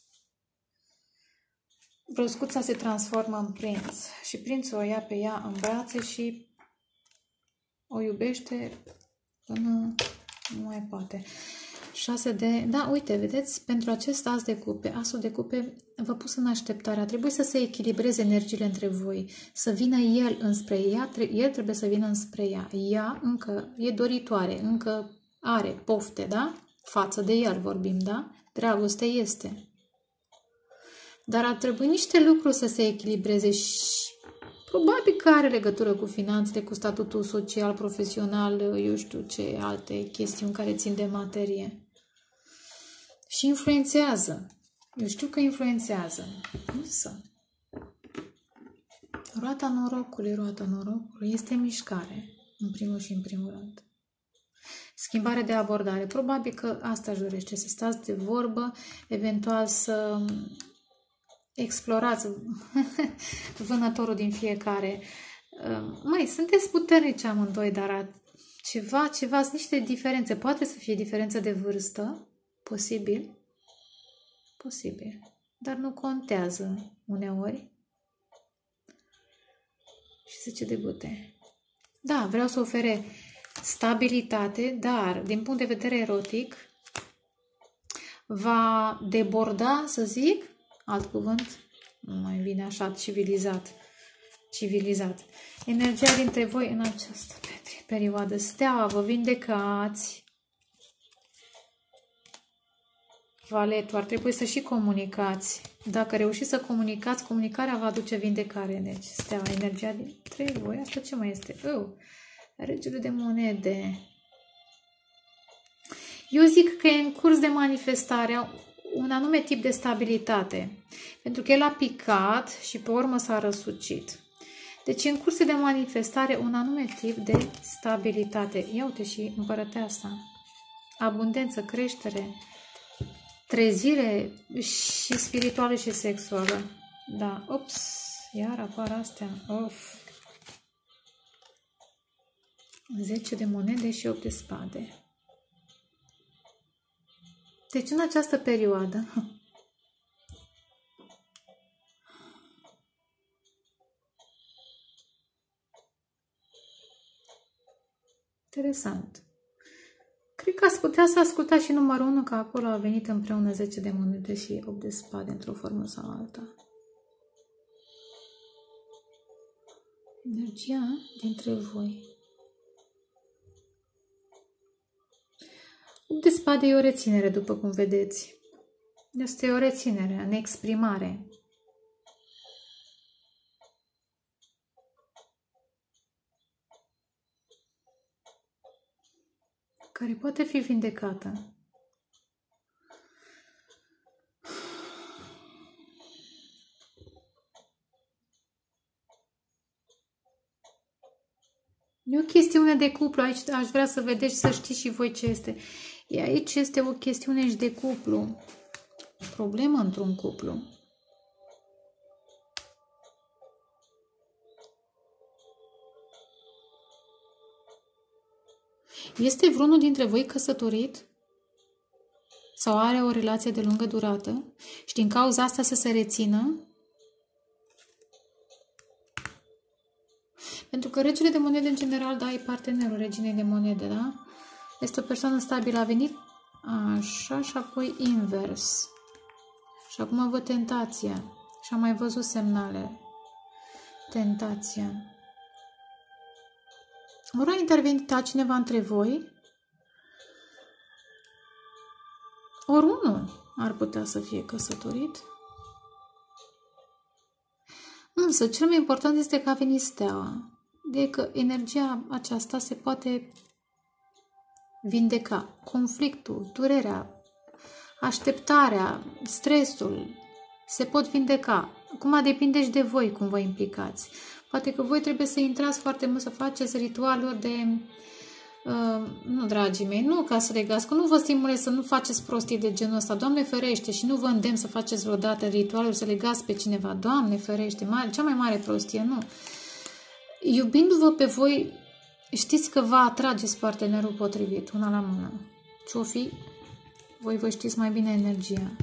A: Broscuța se transformă în prinț și prințul o ia pe ea în brațe și o iubește până nu mai poate. 6 de... Da, uite, vedeți, pentru acest as de cupe, asul de cupe, v-a pus în așteptare. Trebuie să se echilibreze energiile între voi, să vină el înspre ea, el trebuie să vină înspre ea. Ea încă e doritoare, încă are pofte, da? Față de el vorbim, da? Dragoste este. Dar ar trebui niște lucruri să se echilibreze și probabil că are legătură cu finanțele, cu statutul social, profesional, eu știu ce alte chestiuni care țin de materie. Și influențează. Eu știu că influențează. Însă, roata norocului este mișcare, în primul și în primul rând. Schimbare de abordare. Probabil că asta își dorește, să stați de vorbă, eventual să explorați vânătorul din fiecare. Măi, sunteți puternici amândoi, dar ceva, sunt niște diferențe. Poate să fie diferență de vârstă, posibil, dar nu contează uneori. Și 10 de bâte. Da, vreau să ofere stabilitate, dar din punct de vedere erotic va deborda, să zic, alt cuvânt, nu mai vine așa, civilizat. Energia dintre voi în această perioadă. Steaua, vă vindecați. Valetul, ar trebui să și comunicați. Dacă reușiți să comunicați, comunicarea va aduce vindecare. Deci, steaua, energia dintre voi. Asta ce mai este? Regele de monede. Eu zic că e în curs de manifestare un anume tip de stabilitate, pentru că el a picat și pe urmă s-a răsucit. Deci în curs de manifestare un anume tip de stabilitate. Ia uite și împărăteasa. Abundență, creștere, trezire și spirituală și sexuală. Da, ups, iar apar astea. Of. 10 de monede și 8 de spade. Deci în această perioadă interesant. Cred că ați putea să ascultați și numărul 1, că acolo a venit împreună 10 de monede și 8 de spade într-o formă sau alta. Energia dintre voi. 8 de spade e o reținere, după cum vedeți. Este o reținere, în exprimare. Care poate fi vindecată. E o chestiune de cuplu. Aici aș vrea să vedeți, să știți și voi ce este. Aici este o chestiune și de cuplu. Problemă într-un cuplu. Este vreunul dintre voi căsătorit? Sau are o relație de lungă durată? Și din cauza asta să se rețină? Pentru că regele de monede, în general, da, e partenerul reginei de monede, da? Este o persoană stabilă, a venit așa și apoi invers. Și acum văd tentația. Și am mai văzut semnale. Tentația. Ori a intervenit cineva între voi, ori unul ar putea să fie căsătorit. Însă, cel mai important este că a venit steaua. De că energia aceasta se poate vindeca. Conflictul, durerea, așteptarea, stresul se pot vindeca. Acum depinde și de voi cum vă implicați. Poate că voi trebuie să intrați foarte mult, să faceți ritualuri de... nu, dragii mei, nu ca să legați, că nu vă stimulez să nu faceți prostii de genul ăsta. Doamne ferește, și nu vă îndemn să faceți vreodată ritualuri, să legați pe cineva. Doamne ferește, cea mai mare prostie, nu. Iubindu-vă pe voi, știți că vă atrageți partenerul potrivit, una la mână. Ce-o fi, voi vă știți mai bine energia.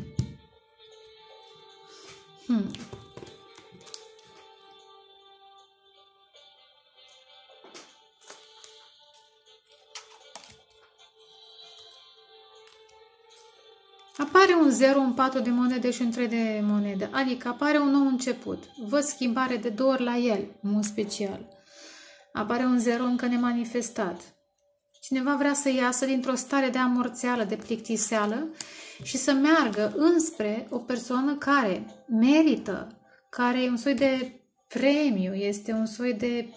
A: Apare un 0, un 4 de monede și un 3 de monede. Adică apare un nou început. Văd schimbare de 2 ori la el, în mod special. Apare un 0 încă nemanifestat. Cineva vrea să iasă dintr-o stare de amorțeală, de plictiseală și să meargă înspre o persoană care merită, care e un soi de premiu, este un soi de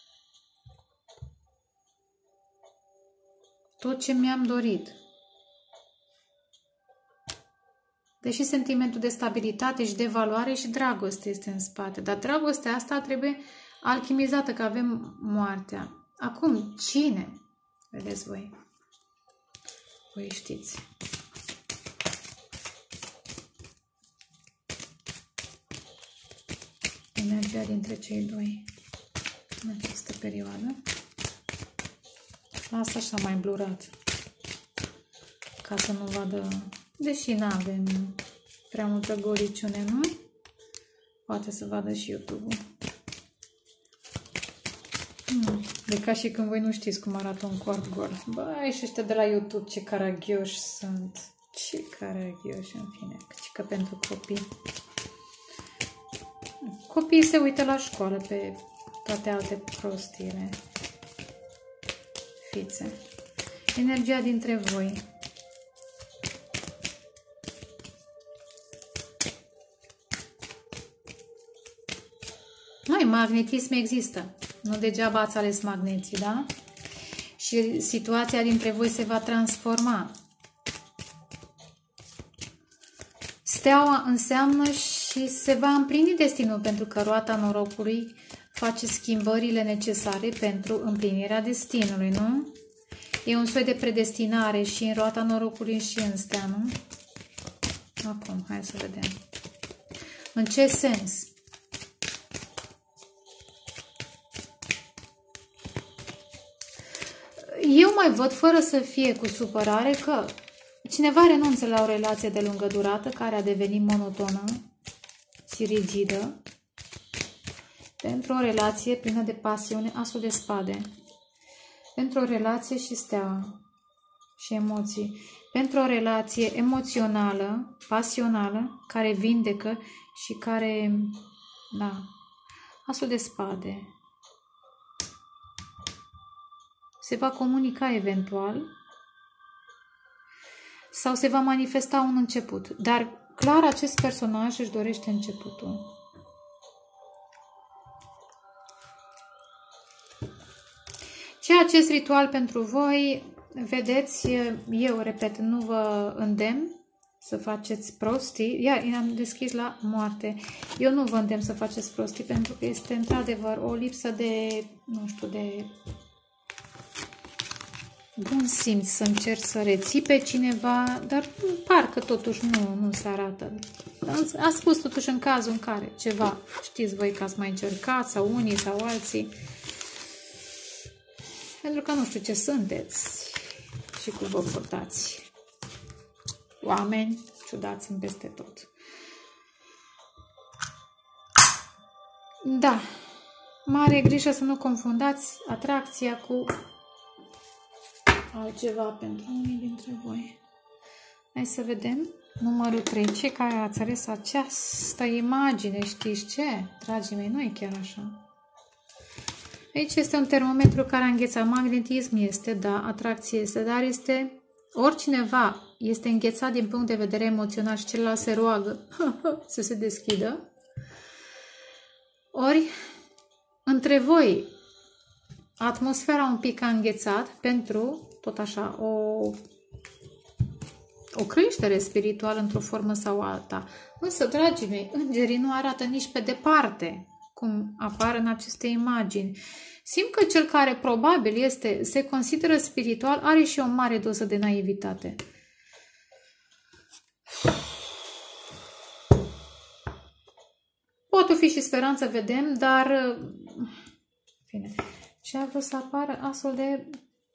A: tot ce mi-am dorit. Deși sentimentul de stabilitate și de valoare și dragoste este în spate. Dar dragostea asta trebuie alchimizată, că avem moartea. Acum, cine? Vedeți voi. Voi știți. Energia dintre cei doi în această perioadă. Asta așa mai blurat. Ca să nu vadă... Deși nu avem prea multă goliciune, nu? Poate să vadă și YouTube-ul. De ca și când voi nu știți cum arată un corp gol. Băi, și ăștia de la YouTube, ce caragioși sunt. Ce caragioși, în fine. Că pentru copii. Copiii se uită la școală pe toate alte prostire. Fițe. Energia dintre voi. Magnetism există. Nu degeaba ați ales magneții, da? Și situația dintre voi se va transforma. Steaua înseamnă și se va împlini destinul, pentru că roata norocului face schimbările necesare pentru împlinirea destinului, nu? E un soi de predestinare și în roata norocului și în stea, nu? Acum, hai să vedem. În ce sens? Eu mai văd, fără să fie cu supărare, că cineva renunță la o relație de lungă durată care a devenit monotonă și rigidă pentru o relație plină de pasiune, asul de spade, pentru o relație și steaua și emoții, pentru o relație emoțională, pasională, care vindecă și care, da, asul de spade. Se va comunica eventual sau se va manifesta un început. Dar clar acest personaj își dorește începutul. Ce acest ritual pentru voi, vedeți, eu repet, nu vă îndemn să faceți prostii. Iar am deschis la moarte. Eu nu vă îndemn să faceți prostii, pentru că este într-adevăr o lipsă de, nu știu, de bun simț să încerci să reții pe cineva, dar parcă totuși nu se arată. A spus totuși în cazul în care ceva, știți voi că ați mai încercat, sau unii sau alții, pentru că nu știu ce sunteți și cum vă purtați. Oameni ciudați sunt peste tot. Da, mare grijă să nu confundați atracția cu altceva pentru unii dintre voi. Hai să vedem. Numărul 3. Cei care ați ales această imagine, știți ce? Dragii mei, nu e chiar așa. Aici este un termometru care a înghețat. Magnetism este, da, atracție este, dar este oricineva este înghețat din punct de vedere emoțional și celălalt se roagă să se deschidă. Ori, între voi, atmosfera un pic a înghețat pentru, tot așa, o creștere spirituală într-o formă sau alta. Însă, dragii mei, îngerii nu arată nici pe departe cum apar în aceste imagini. Simt că cel care probabil se consideră spiritual are și o mare doză de naivitate. Poate fi și speranță, vedem, dar bine. Ce a vrut să apară? Asul de...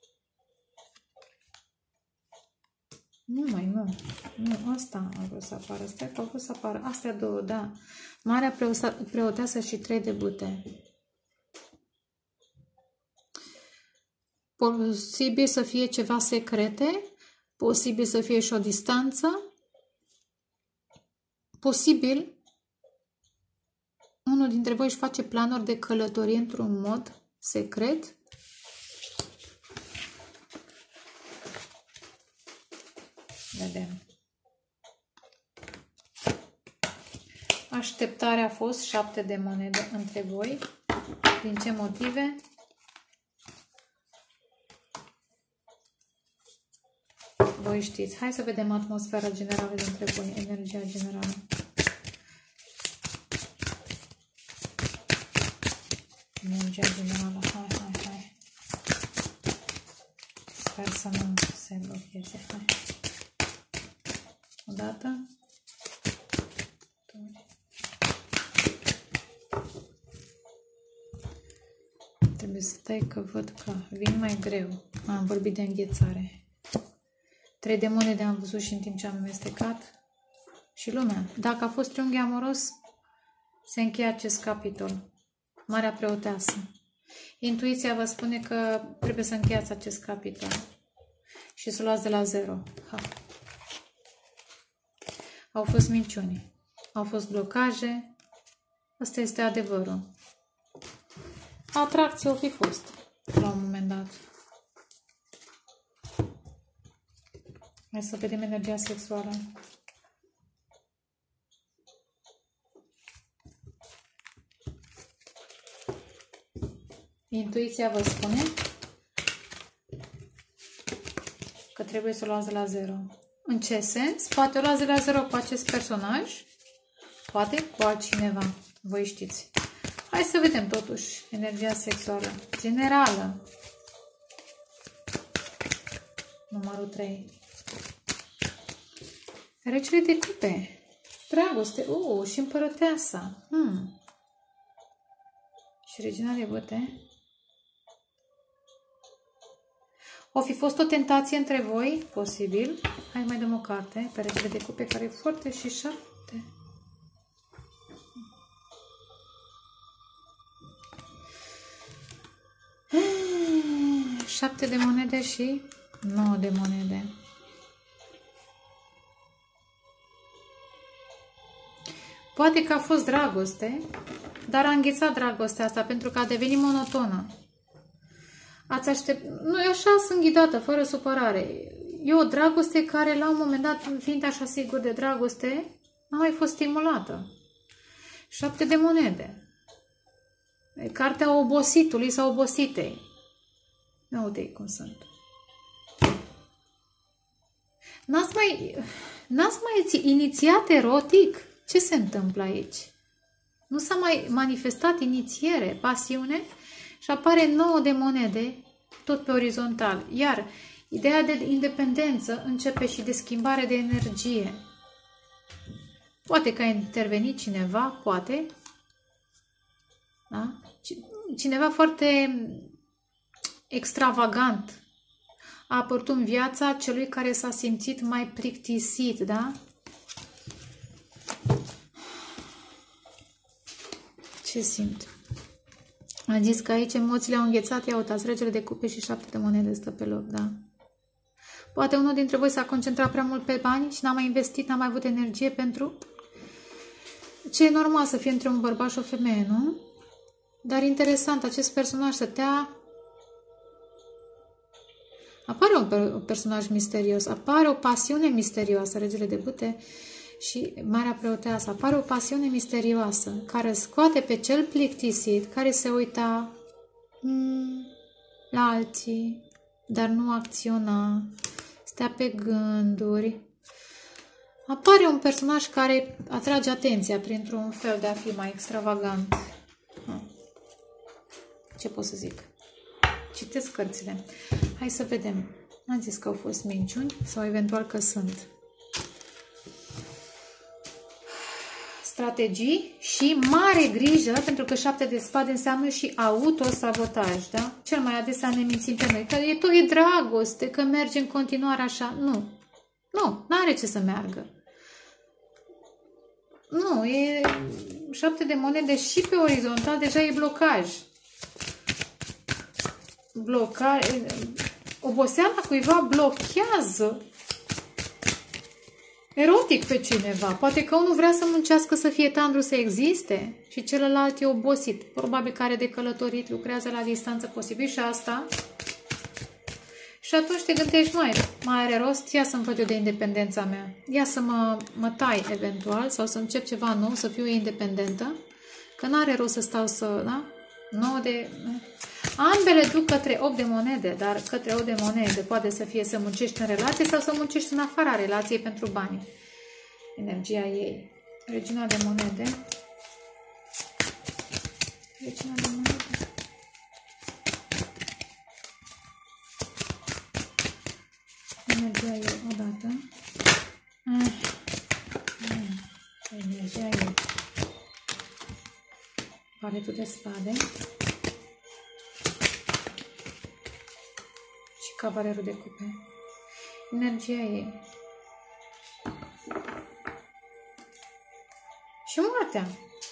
A: Nu, asta a vrut să apară. Stai că a vrut să apară. Astea două, da. Marea preoteasă și 3 de bute. Posibil să fie ceva secrete, posibil să fie și o distanță, posibil unul dintre voi își face planuri de călătorie într-un mod secret. Vedem. Așteptarea a fost 7 de monede între voi. Din ce motive? Voi știți. Hai să vedem atmosfera generală dintre voi, energia generală. Energia generală. Hai. Sper să nu se blocheze. Hai. Odată. Trebuie să stai că văd că vin mai greu. Am vorbit de înghețare. 3 de monede am văzut și în timp ce am amestecat. Și lumea. Dacă a fost triunghi amoros, se încheie acest capitol. Marea preoteasă. Intuiția vă spune că trebuie să încheiați acest capitol. Și să luați de la zero. Au fost minciuni. Au fost blocaje. Asta este adevărul. Atracție o fi fost la un moment dat. Hai să vedem energia sexuală. Intuiția vă spune că trebuie să o luați de la zero. În ce sens? Poate o luați de la 0 cu acest personaj, poate cu altcineva. Voi știți. Hai să vedem totuși energia sexuală generală. Numărul 3. Regele de cupe. Dragoste. Și împărăteasa. Și regina de băte. O fi fost o tentație între voi? Posibil. Hai mai dăm o carte pe regele de cupe, care e foarte și 7. 7 de monede și 9 de monede. Poate că a fost dragoste, dar a înghețat dragostea asta pentru că a devenit monotonă. Ați aștept... Nu, eu așa sunt ghidată, fără supărare. E o dragoste care, la un moment dat, fiind așa sigur de dragoste, n-a mai fost stimulată. 7 de monede. Cartea obositului sau obositei. Ia uite cum sunt. N-ați mai inițiat erotic? Ce se întâmplă aici? Nu s-a mai manifestat inițiere, pasiune? Și apare 9 de monede, tot pe orizontal. Iar ideea de independență începe și de schimbare de energie. Poate că a intervenit cineva, poate. Da? Cineva foarte extravagant a apărut în viața celui care s-a simțit mai plictisit, da? Ce simt? A zis că aici emoțiile au înghețat, ia uitați, regele de cupe și 7 de monede stă pe loc, da? Poate unul dintre voi s-a concentrat prea mult pe bani și n-a mai investit, n-a mai avut energie pentru... Ce e normal să fie între un bărbat și o femeie, nu? Dar interesant, acest personaj stătea... Apare un personaj misterios, apare o pasiune misterioasă, regele de bâte și Marea Preoteasă. Apare o pasiune misterioasă care scoate pe cel plictisit, care se uita la alții, dar nu acționa, stea pe gânduri. Apare un personaj care atrage atenția printr-un fel de a fi mai extravagant. Ce pot să zic? Citesc cărțile. Hai să vedem. N-am zis că au fost minciuni sau eventual că sunt. Strategii și mare grijă, pentru că 7 de spade înseamnă și autosabotaj, da? Cel mai adesea ne mințim pe noi, că e dragoste, că merge în continuare așa. Nu. Nu, n-are ce să meargă. Nu, e 7 de monede și pe orizontal, deja e blocaj. Blocare, oboseala cuiva blochează erotic pe cineva. Poate că unul vrea să muncească, să fie tandru, să existe și celălalt e obosit. Probabil că are de călătorit, lucrează la distanță, posibil și asta. Și atunci te gândești, mai are rost? Ia să-mi văd eu de independența mea. Ia să mă tai eventual sau să încep ceva nou, să fiu independentă. Că n-are rost să stau să... Da? 9 de... Ambele duc către 8 de monede, dar către 8 de monede poate să fie să muncești în relație sau să muncești în afara relației pentru bani. Energia ei. Regina de monede. Regina de monede. Energia ei odată. Energia ei. Paletul de spade. Cavalerul de cupe. Energia ei. Și moartea.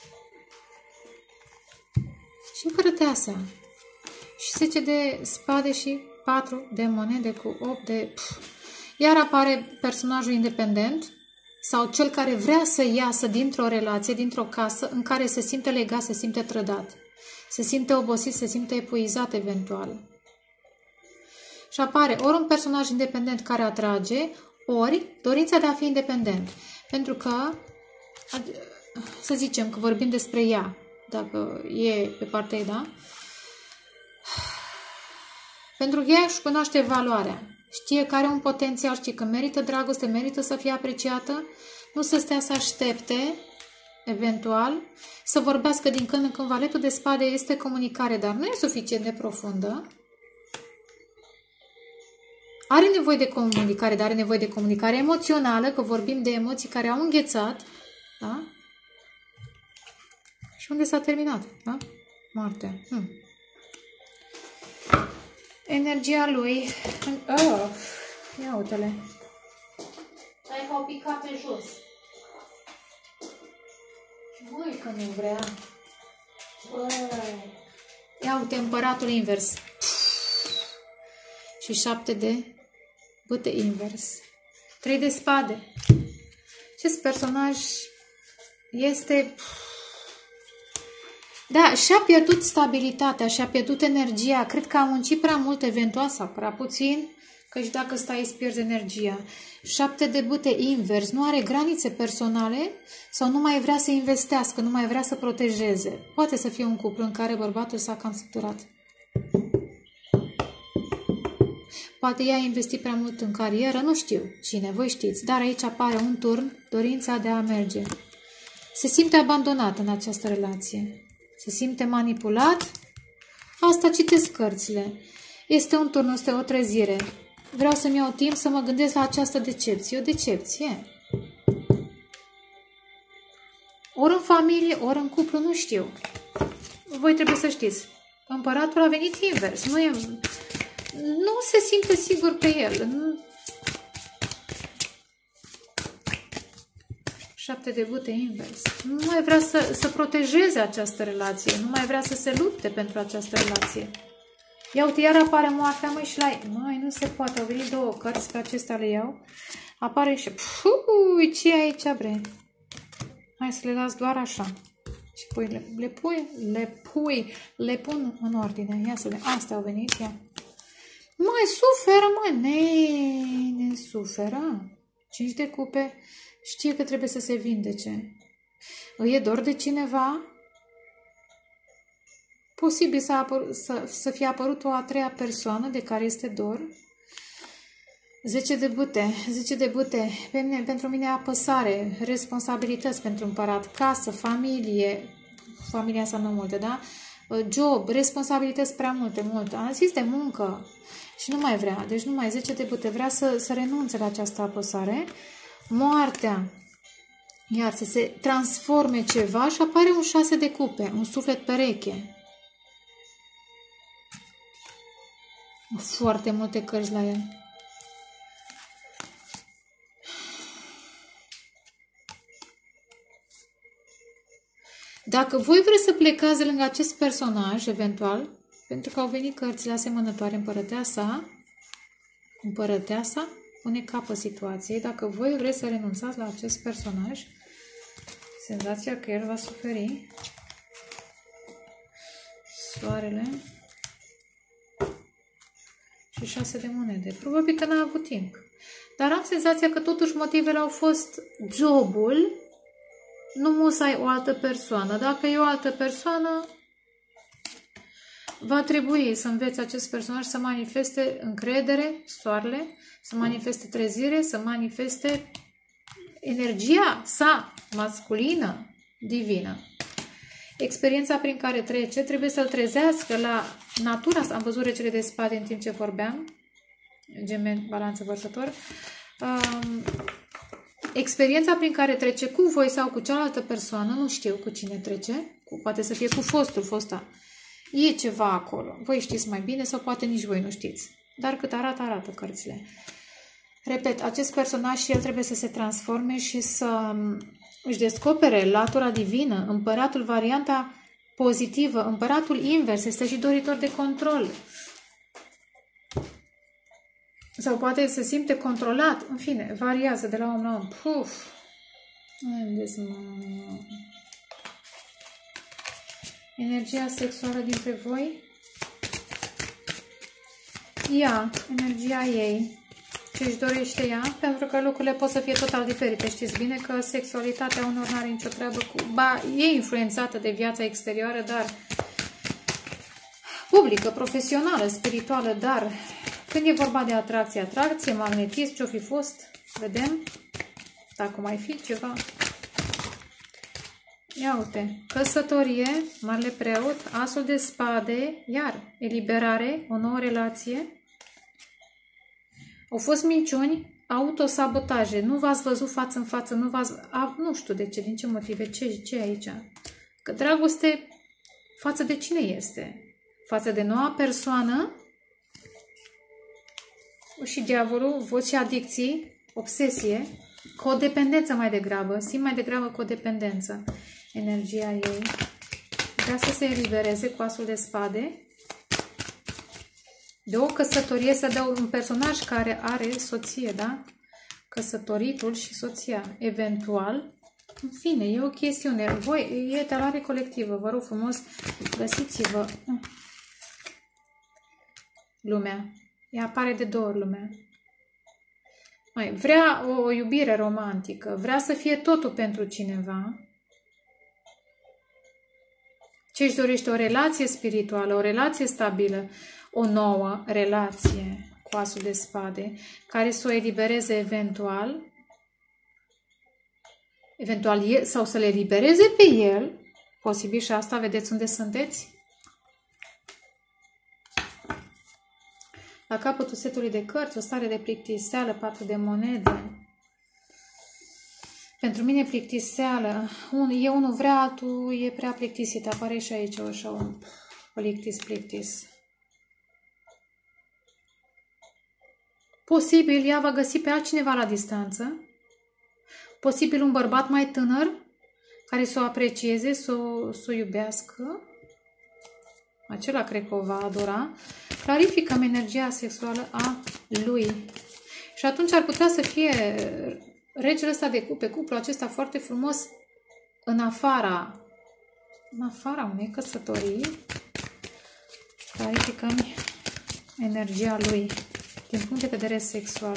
A: Și împărăteasa. Și 10 de spade și 4 de monede cu 8 de... Iar apare personajul independent sau cel care vrea să iasă dintr-o relație, dintr-o casă în care se simte legat, se simte trădat. Se simte obosit, se simte epuizat eventual. Și apare ori un personaj independent care atrage, ori dorința de a fi independent. Pentru că, să zicem că vorbim despre ea, dacă e pe partea ei, da? Pentru că ea își cunoaște valoarea știe că are un potențial, știe că merită dragoste, merită să fie apreciată, nu să stea să aștepte, eventual, să vorbească din când în când. Valetul de spade este comunicare, dar nu e suficient de profundă. Are nevoie de comunicare, dar are nevoie de comunicare emoțională, că vorbim de emoții care au înghețat, da? Și unde s-a terminat, da? Moartea. Energia lui... Oh, ia uite-le. Hai că au picat pe jos. Măi, că nu vrea. Băi. Ia uite, împăratul invers. Și 7 de bâte invers. 3 de spade. Acest personaj este... Da, și-a pierdut stabilitatea, și-a pierdut energia. Cred că a muncit prea mult, eventual, sau prea puțin, căci dacă stai îți pierzi energia. 7 de bâte invers. Nu are granițe personale sau nu mai vrea să investească, nu mai vrea să protejeze. Poate să fie un cuplu în care bărbatul s-a cam săturat. Poate ea a investit prea mult în carieră, nu știu cine, voi știți. Dar aici apare un turn, dorința de a merge. Se simte abandonat în această relație. Se simte manipulat. Asta citesc cărțile. Este un turn, este o trezire. Vreau să-mi iau timp să mă gândesc la această decepție. O decepție. Ori în familie, ori în cuplu, nu știu. Voi trebuie să știți. Împăratul a venit invers. Nu se simte sigur pe el. 7 de bâte invers. Nu mai vrea să protejeze această relație. Nu mai vrea să se lupte pentru această relație. Ia uite, iar apare moartea, măi, și la... Măi, nu se poate. Au venit 2 cărți, pe acestea le iau. Apare și... Pui, ce e aici, bre? Hai să le las doar așa. Și pui, le pun în ordine. Ia să vedem. Astea au venit, ia. Mai suferă, mă, ne suferă. 5 de cupe. Știe că trebuie să se vindece. Îi e dor de cineva? Posibil să fie apărut o a treia persoană de care este dor. 10 de bâte. 10 de bâte. Pentru mine apăsare, responsabilități pentru împărat, casă, familie. Familia înseamnă multe, da? Job, responsabilități prea multe. Am zis de muncă și nu mai vrea. Deci nu mai 10 de bâte. Vrea să renunțe la această apăsare. Moartea. Iar să se transforme ceva și apare un 6 de cupe. Un suflet pereche. Foarte multe cărți la el. Dacă voi vreți să plecați de lângă acest personaj, eventual, pentru că au venit cărțile asemănătoare, împărăteasa pune capăt situației. Dacă voi vreți să renunțați la acest personaj, senzația că el va suferi. Soarele și 6 de monede. Probabil că n-a avut timp. Dar am senzația că totuși motivele au fost jobul, nu musai o altă persoană. Dacă e o altă persoană, va trebui să înveți acest personaj să manifeste încredere, soarele, să manifeste trezire, să manifeste energia sa masculină, divină. Experiența prin care trece trebuie să-l trezească la natura. Am văzut regele de spade în timp ce vorbeam. Gemeni, balanță, vărsător. Experiența prin care trece cu voi sau cu cealaltă persoană, nu știu cu cine trece, poate să fie cu fosta. E ceva acolo. Voi știți mai bine sau poate nici voi nu știți. Dar cât arată cărțile. Repet, acest personaj și el trebuie să se transforme și să își descopere latura divină. Împăratul, varianta pozitivă. Împăratul invers este și doritor de control. Sau poate se simte controlat. În fine, variază de la om la om. Puf! Energia sexuală dintre voi. Ea, energia ei. Ce își dorește ea, pentru că lucrurile pot să fie total diferite. Știți bine că sexualitatea unor nu are nicio treabă cu... Ba, e influențată de viața exterioară, dar publică, profesională, spirituală, dar Când e vorba de atracție, magnetism, ce-o fi fost, vedem dacă mai fi ceva. Ia uite, căsătorie, Marele Preot, Asul de Spade, iar eliberare, o nouă relație. Au fost minciuni, autosabotaje, nu v-ați văzut față în față, nu știu de ce, din ce motive, ce e aici? Că dragoste față de cine este? Față de noua persoană? Și diavolul, văd și adicții, obsesie, codependență mai degrabă, simt mai degrabă codependență. Energia ei vrea să se elibereze cu Asul de Spade. De o căsătorie, să dau un personaj care are soție, da? Căsătoritul și soția. Eventual, în fine, e o chestiune. Voi, e etalare colectivă. Vă rog frumos, găsiți-vă lumea. Ea apare de 2 ori lumea. Vrea o iubire romantică. Vrea să fie totul pentru cineva. Ce își dorește? O relație spirituală, o relație stabilă, o nouă relație cu Asul de Spade, care să o elibereze eventual sau să le elibereze pe el, posibil și asta, vedeți unde sunteți? La capătul setului de cărți, o stare de plictiseală, 4 de monede. Pentru mine plictiseală, e unul vrea, altul e prea plictisit, apare și aici așa un plictis. Posibil ea va găsi pe altcineva la distanță, posibil un bărbat mai tânăr care să o aprecieze, să o iubească, acela cred că o va adora. Clarificăm energia sexuală a lui și atunci ar putea să fie regele ăsta de cupe, cuplul acesta foarte frumos în afara unei căsătorii. Clarificăm energia lui din punct de vedere sexual.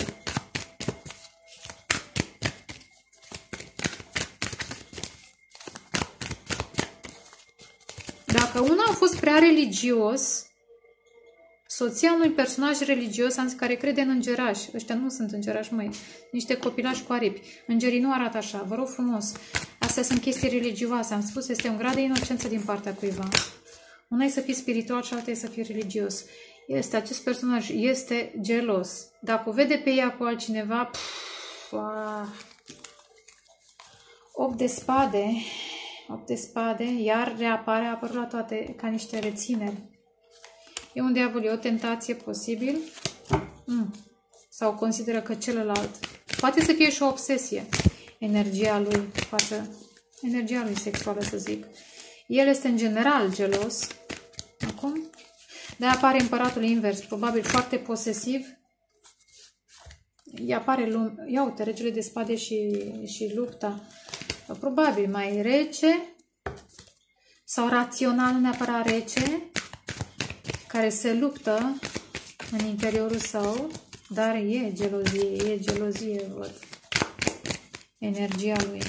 A: Dacă una a fost prea religios, soția unui personaj religios care crede în îngerași. Ăștia nu sunt îngerași, măi. Niște copilași cu aripi. Îngerii nu arată așa. Vă rog frumos. Astea sunt chestii religioase. Am spus, este un grad de inocență din partea cuiva. Una e să fii spiritual și alta e să fii religios. Acest personaj este gelos. Dacă o vede pe ea cu altcineva, 8 de spade. 8 de spade. Iar reapare, apărut la toate ca niște rețineri. E un diavol, e o tentație posibil. Sau consideră că celălalt. Poate să fie și o obsesie. Energia lui sexuală, să zic. El este în general gelos. Acum. De apare împăratul invers. Probabil foarte posesiv. Ia uite, regele de spade și lupta. Probabil mai rece. Sau rațional, nu neapărat rece. Care se luptă în interiorul său, dar e gelozie, văd. Energia lui.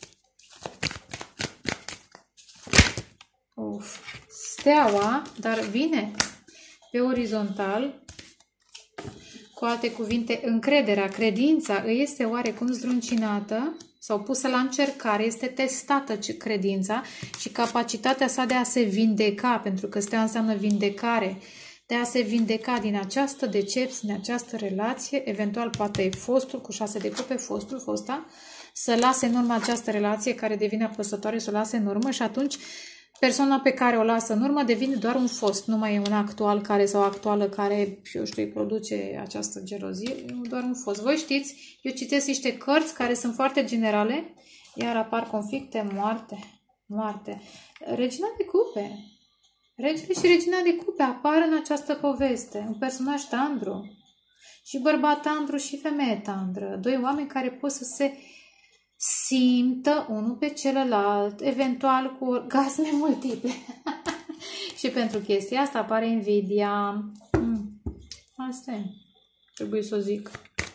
A: Steaua, dar vine pe orizontal, cu alte cuvinte, încrederea, credința îi este oarecum zdruncinată sau pusă la încercare, este testată credința și capacitatea sa de a se vindeca, pentru că steaua înseamnă vindecare, de a se vindeca din această decepție, din această relație, eventual poate e fostul, cu 6 de cupe, fosta, să lase în urmă această relație care devine apăsătoare, să o lase în urmă și atunci persoana pe care o lasă în urmă devine doar un fost, nu mai e un actual sau actuală care, eu știu, îi produce această gelozie, e doar un fost. Voi știți, eu citesc niște cărți care sunt foarte generale, iar apar conflicte, moarte. Regina de cupe. Regele și regina de cupe apar în această poveste, un personaj tandru, și bărbat tandru și femeie tandră, 2 oameni care pot să se simtă unul pe celălalt, eventual cu orgasme multiple. Și pentru chestia asta apare invidia. Asta e. Trebuie să o zic.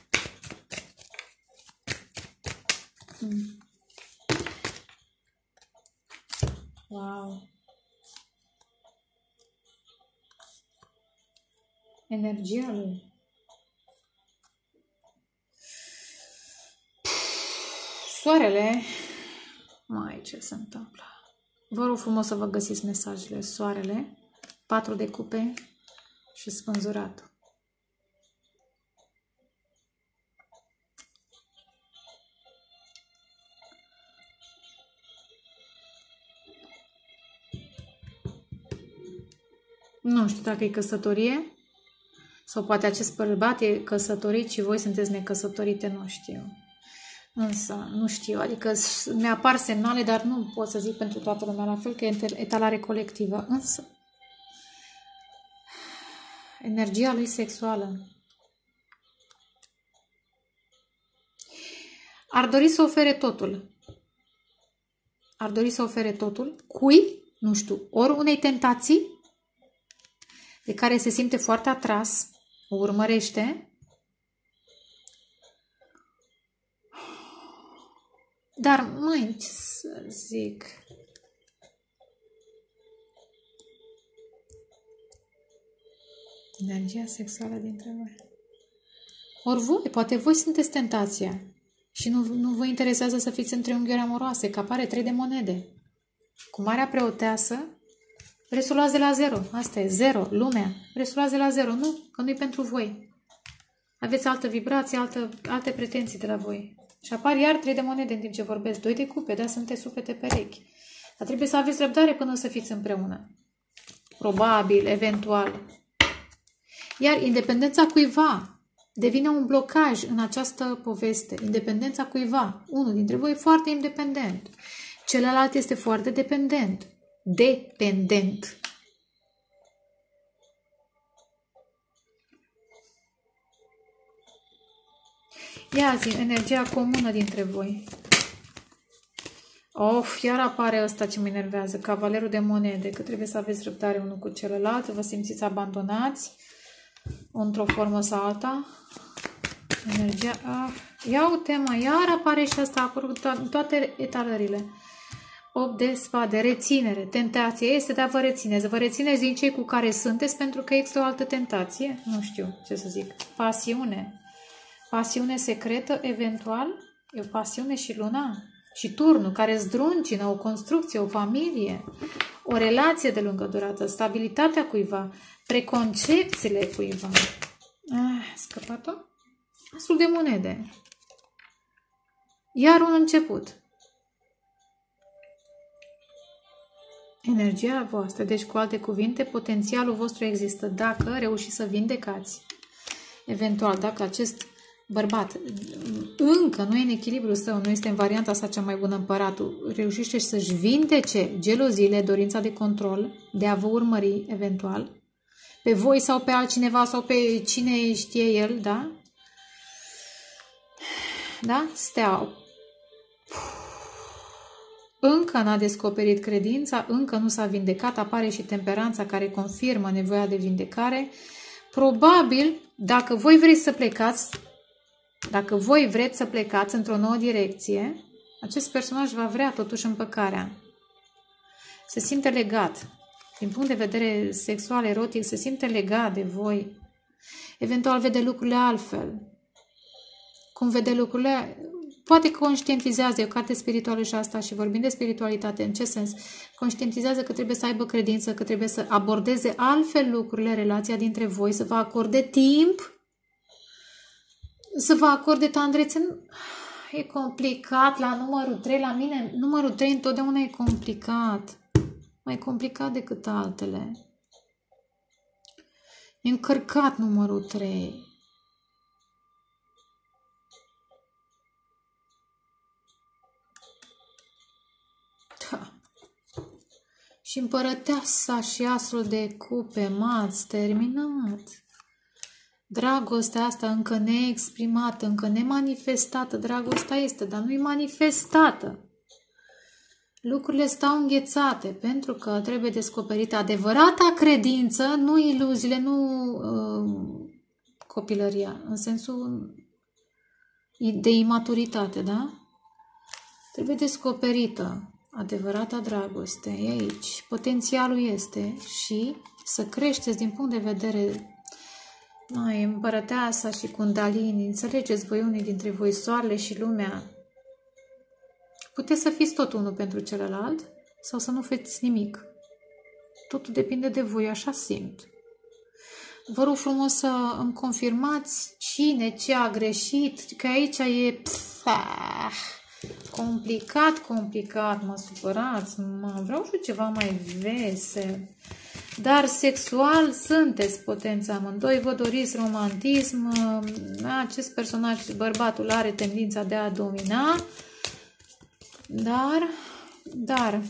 A: Wow. Energia lui. Soarele, mai ce se întâmplă? Vă rog frumos să vă găsiți mesajele. Soarele, 4 de cupe și spânzuratul. Nu știu dacă e căsătorie sau poate acest bărbat e căsătorit și voi sunteți necăsătorite, nu știu. Însă, nu știu, adică mi-apar semnale, dar nu pot să zic pentru toată lumea, la fel că e etalare colectivă. Însă, energia lui sexuală ar dori să ofere totul. Ar dori să ofere totul. Cui? Nu știu. Ori unei tentații de care se simte foarte atras, o urmărește, dar mai ce să zic, energia sexuală dintre voi. Ori voi, poate voi sunteți tentația și nu vă interesează să fiți în triunghiuri amoroase, că apare 3 de monede. Cu Marea Preoteasă, vreți să o luați de la 0. Asta e 0, lumea. Vreți să o luați de la 0. Nu, că nu-i pentru voi. Aveți altă vibrație, alte pretenții de la voi. Și apar iar 3 de monede în timp ce vorbesc. 2 de cupe, da, sunteți supete perechi. Dar trebuie să aveți răbdare până să fiți împreună. Probabil, eventual. Iar independența cuiva devine un blocaj în această poveste. Independența cuiva. Unul dintre voi e foarte independent. Celălalt este foarte dependent. Dependent. Ia-zi energia comună dintre voi. Iar apare ăsta ce mă enervează. Cavalerul de monede. Că trebuie să aveți răbdare unul cu celălalt. Vă simțiți abandonați într-o formă sau alta. Energia... Ia uite, mă, iar apare și asta. A apărut în toate etalările. 8 de spade, reținere, tentație este, dar vă rețineți. Vă rețineți din cei cu care sunteți pentru că există o altă tentație. Nu știu ce să zic. Pasiune. Pasiune secretă, eventual. E o pasiune și luna. Și turnul care zdruncină o construcție, o familie, o relație de lungă durată, stabilitatea cuiva, preconcepțiile cuiva. Scăpat-o? Asul de monede. Iar un început. Energia voastră, deci cu alte cuvinte, potențialul vostru există dacă reușiți să vindecați. Eventual, dacă acest bărbat încă nu e în echilibru său, nu este în varianta sa cea mai bună, împăratul, reușește să-și vindece geloziile, dorința de control, de a vă urmări, eventual, pe voi sau pe altcineva sau pe cine știe el, da? Da? Steaua. Încă n-a descoperit credința, încă nu s-a vindecat, apare și temperanța care confirmă nevoia de vindecare. Probabil, dacă voi vreți să plecați într-o nouă direcție, acest personaj va vrea totuși împăcarea. Se simte legat. Din punct de vedere sexual, erotic, se simte legat de voi. Eventual vede lucrurile altfel. Cum vede lucrurile... Poate conștientizează, e o carte spirituală și asta, și vorbim de spiritualitate, în ce sens? Conștientizează că trebuie să aibă credință, că trebuie să abordeze altfel lucrurile, relația dintre voi, să vă acorde timp, să vă acorde tandrețe. E complicat la numărul 3, la mine numărul 3 întotdeauna e complicat. Mai complicat decât altele. E încărcat numărul 3. Și împărăteasa și asul de cupe, m-ați terminat. Dragostea asta încă neexprimată, încă nemanifestată. Dragostea este, dar nu-i manifestată. Lucrurile stau înghețate pentru că trebuie descoperită adevărata credință, nu iluziile, nu copilăria, în sensul de imaturitate, da? Trebuie descoperită adevărata dragoste. E aici. Potențialul este și să creșteți din punct de vedere împărăteasa și Kundalini. Înțelegeți voi unii dintre voi soarele și lumea. Puteți să fiți tot unul pentru celălalt sau să nu fiți nimic. Totul depinde de voi, așa simt. Vă rog frumos să îmi confirmați cine, ce a greșit, că aici e complicat, mă supărați, vreau și ceva mai vesel. Dar sexual sunteți potența amândoi, vă doriți romantism, acest personaj, bărbatul, are tendința de a domina, dar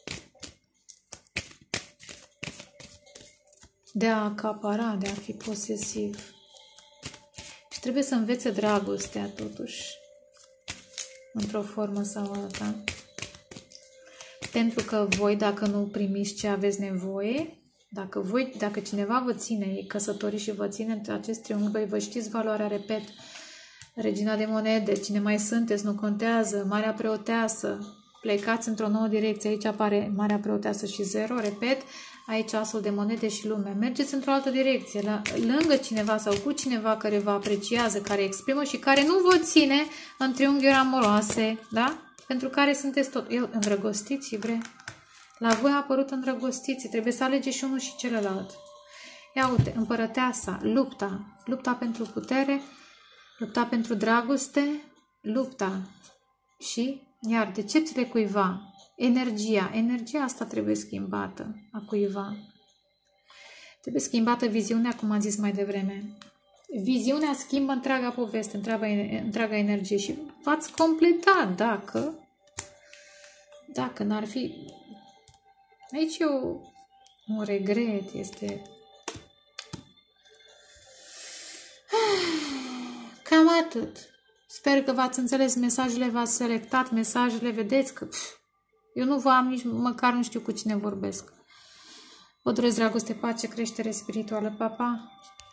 A: de a acapara, de a fi posesiv. Și trebuie să învețe dragostea, totuși, într-o formă sau alta. Pentru că voi, dacă nu primiți ce aveți nevoie, dacă cineva vă ține, e căsătorit și vă ține între acest triunghi, vă știți valoarea, repet, regina de monede, cine mai sunteți, nu contează, marea preoteasă, plecați într-o nouă direcție, aici apare marea preoteasă și 0, repet, aici asul de monede și lumea. Mergeți într-o altă direcție, lângă cineva sau cu cineva care vă apreciază, care exprimă și care nu vă ține în triunghiuri amoroase, da? Pentru care sunteți tot îndrăgostiți, bre. La voi a apărut îndrăgostiți, trebuie să alegeți și unul și celălalt. Ia uite, împărăteasa, lupta pentru putere, lupta pentru dragoste, lupta și, iar, decepțiile cuiva, energia asta trebuie schimbată a cuiva. Trebuie schimbată viziunea, cum am zis mai devreme. Viziunea schimbă întreaga poveste, întreaga energie și v-ați completa dacă n-ar fi... Aici e un regret, este... Cam atât. Sper că v-ați înțeles mesajele, v-ați selectat mesajele, vedeți că eu nu vă am nici măcar nu știu cu cine vorbesc. Vă doresc dragoste, pace, creștere spirituală, pa, pa!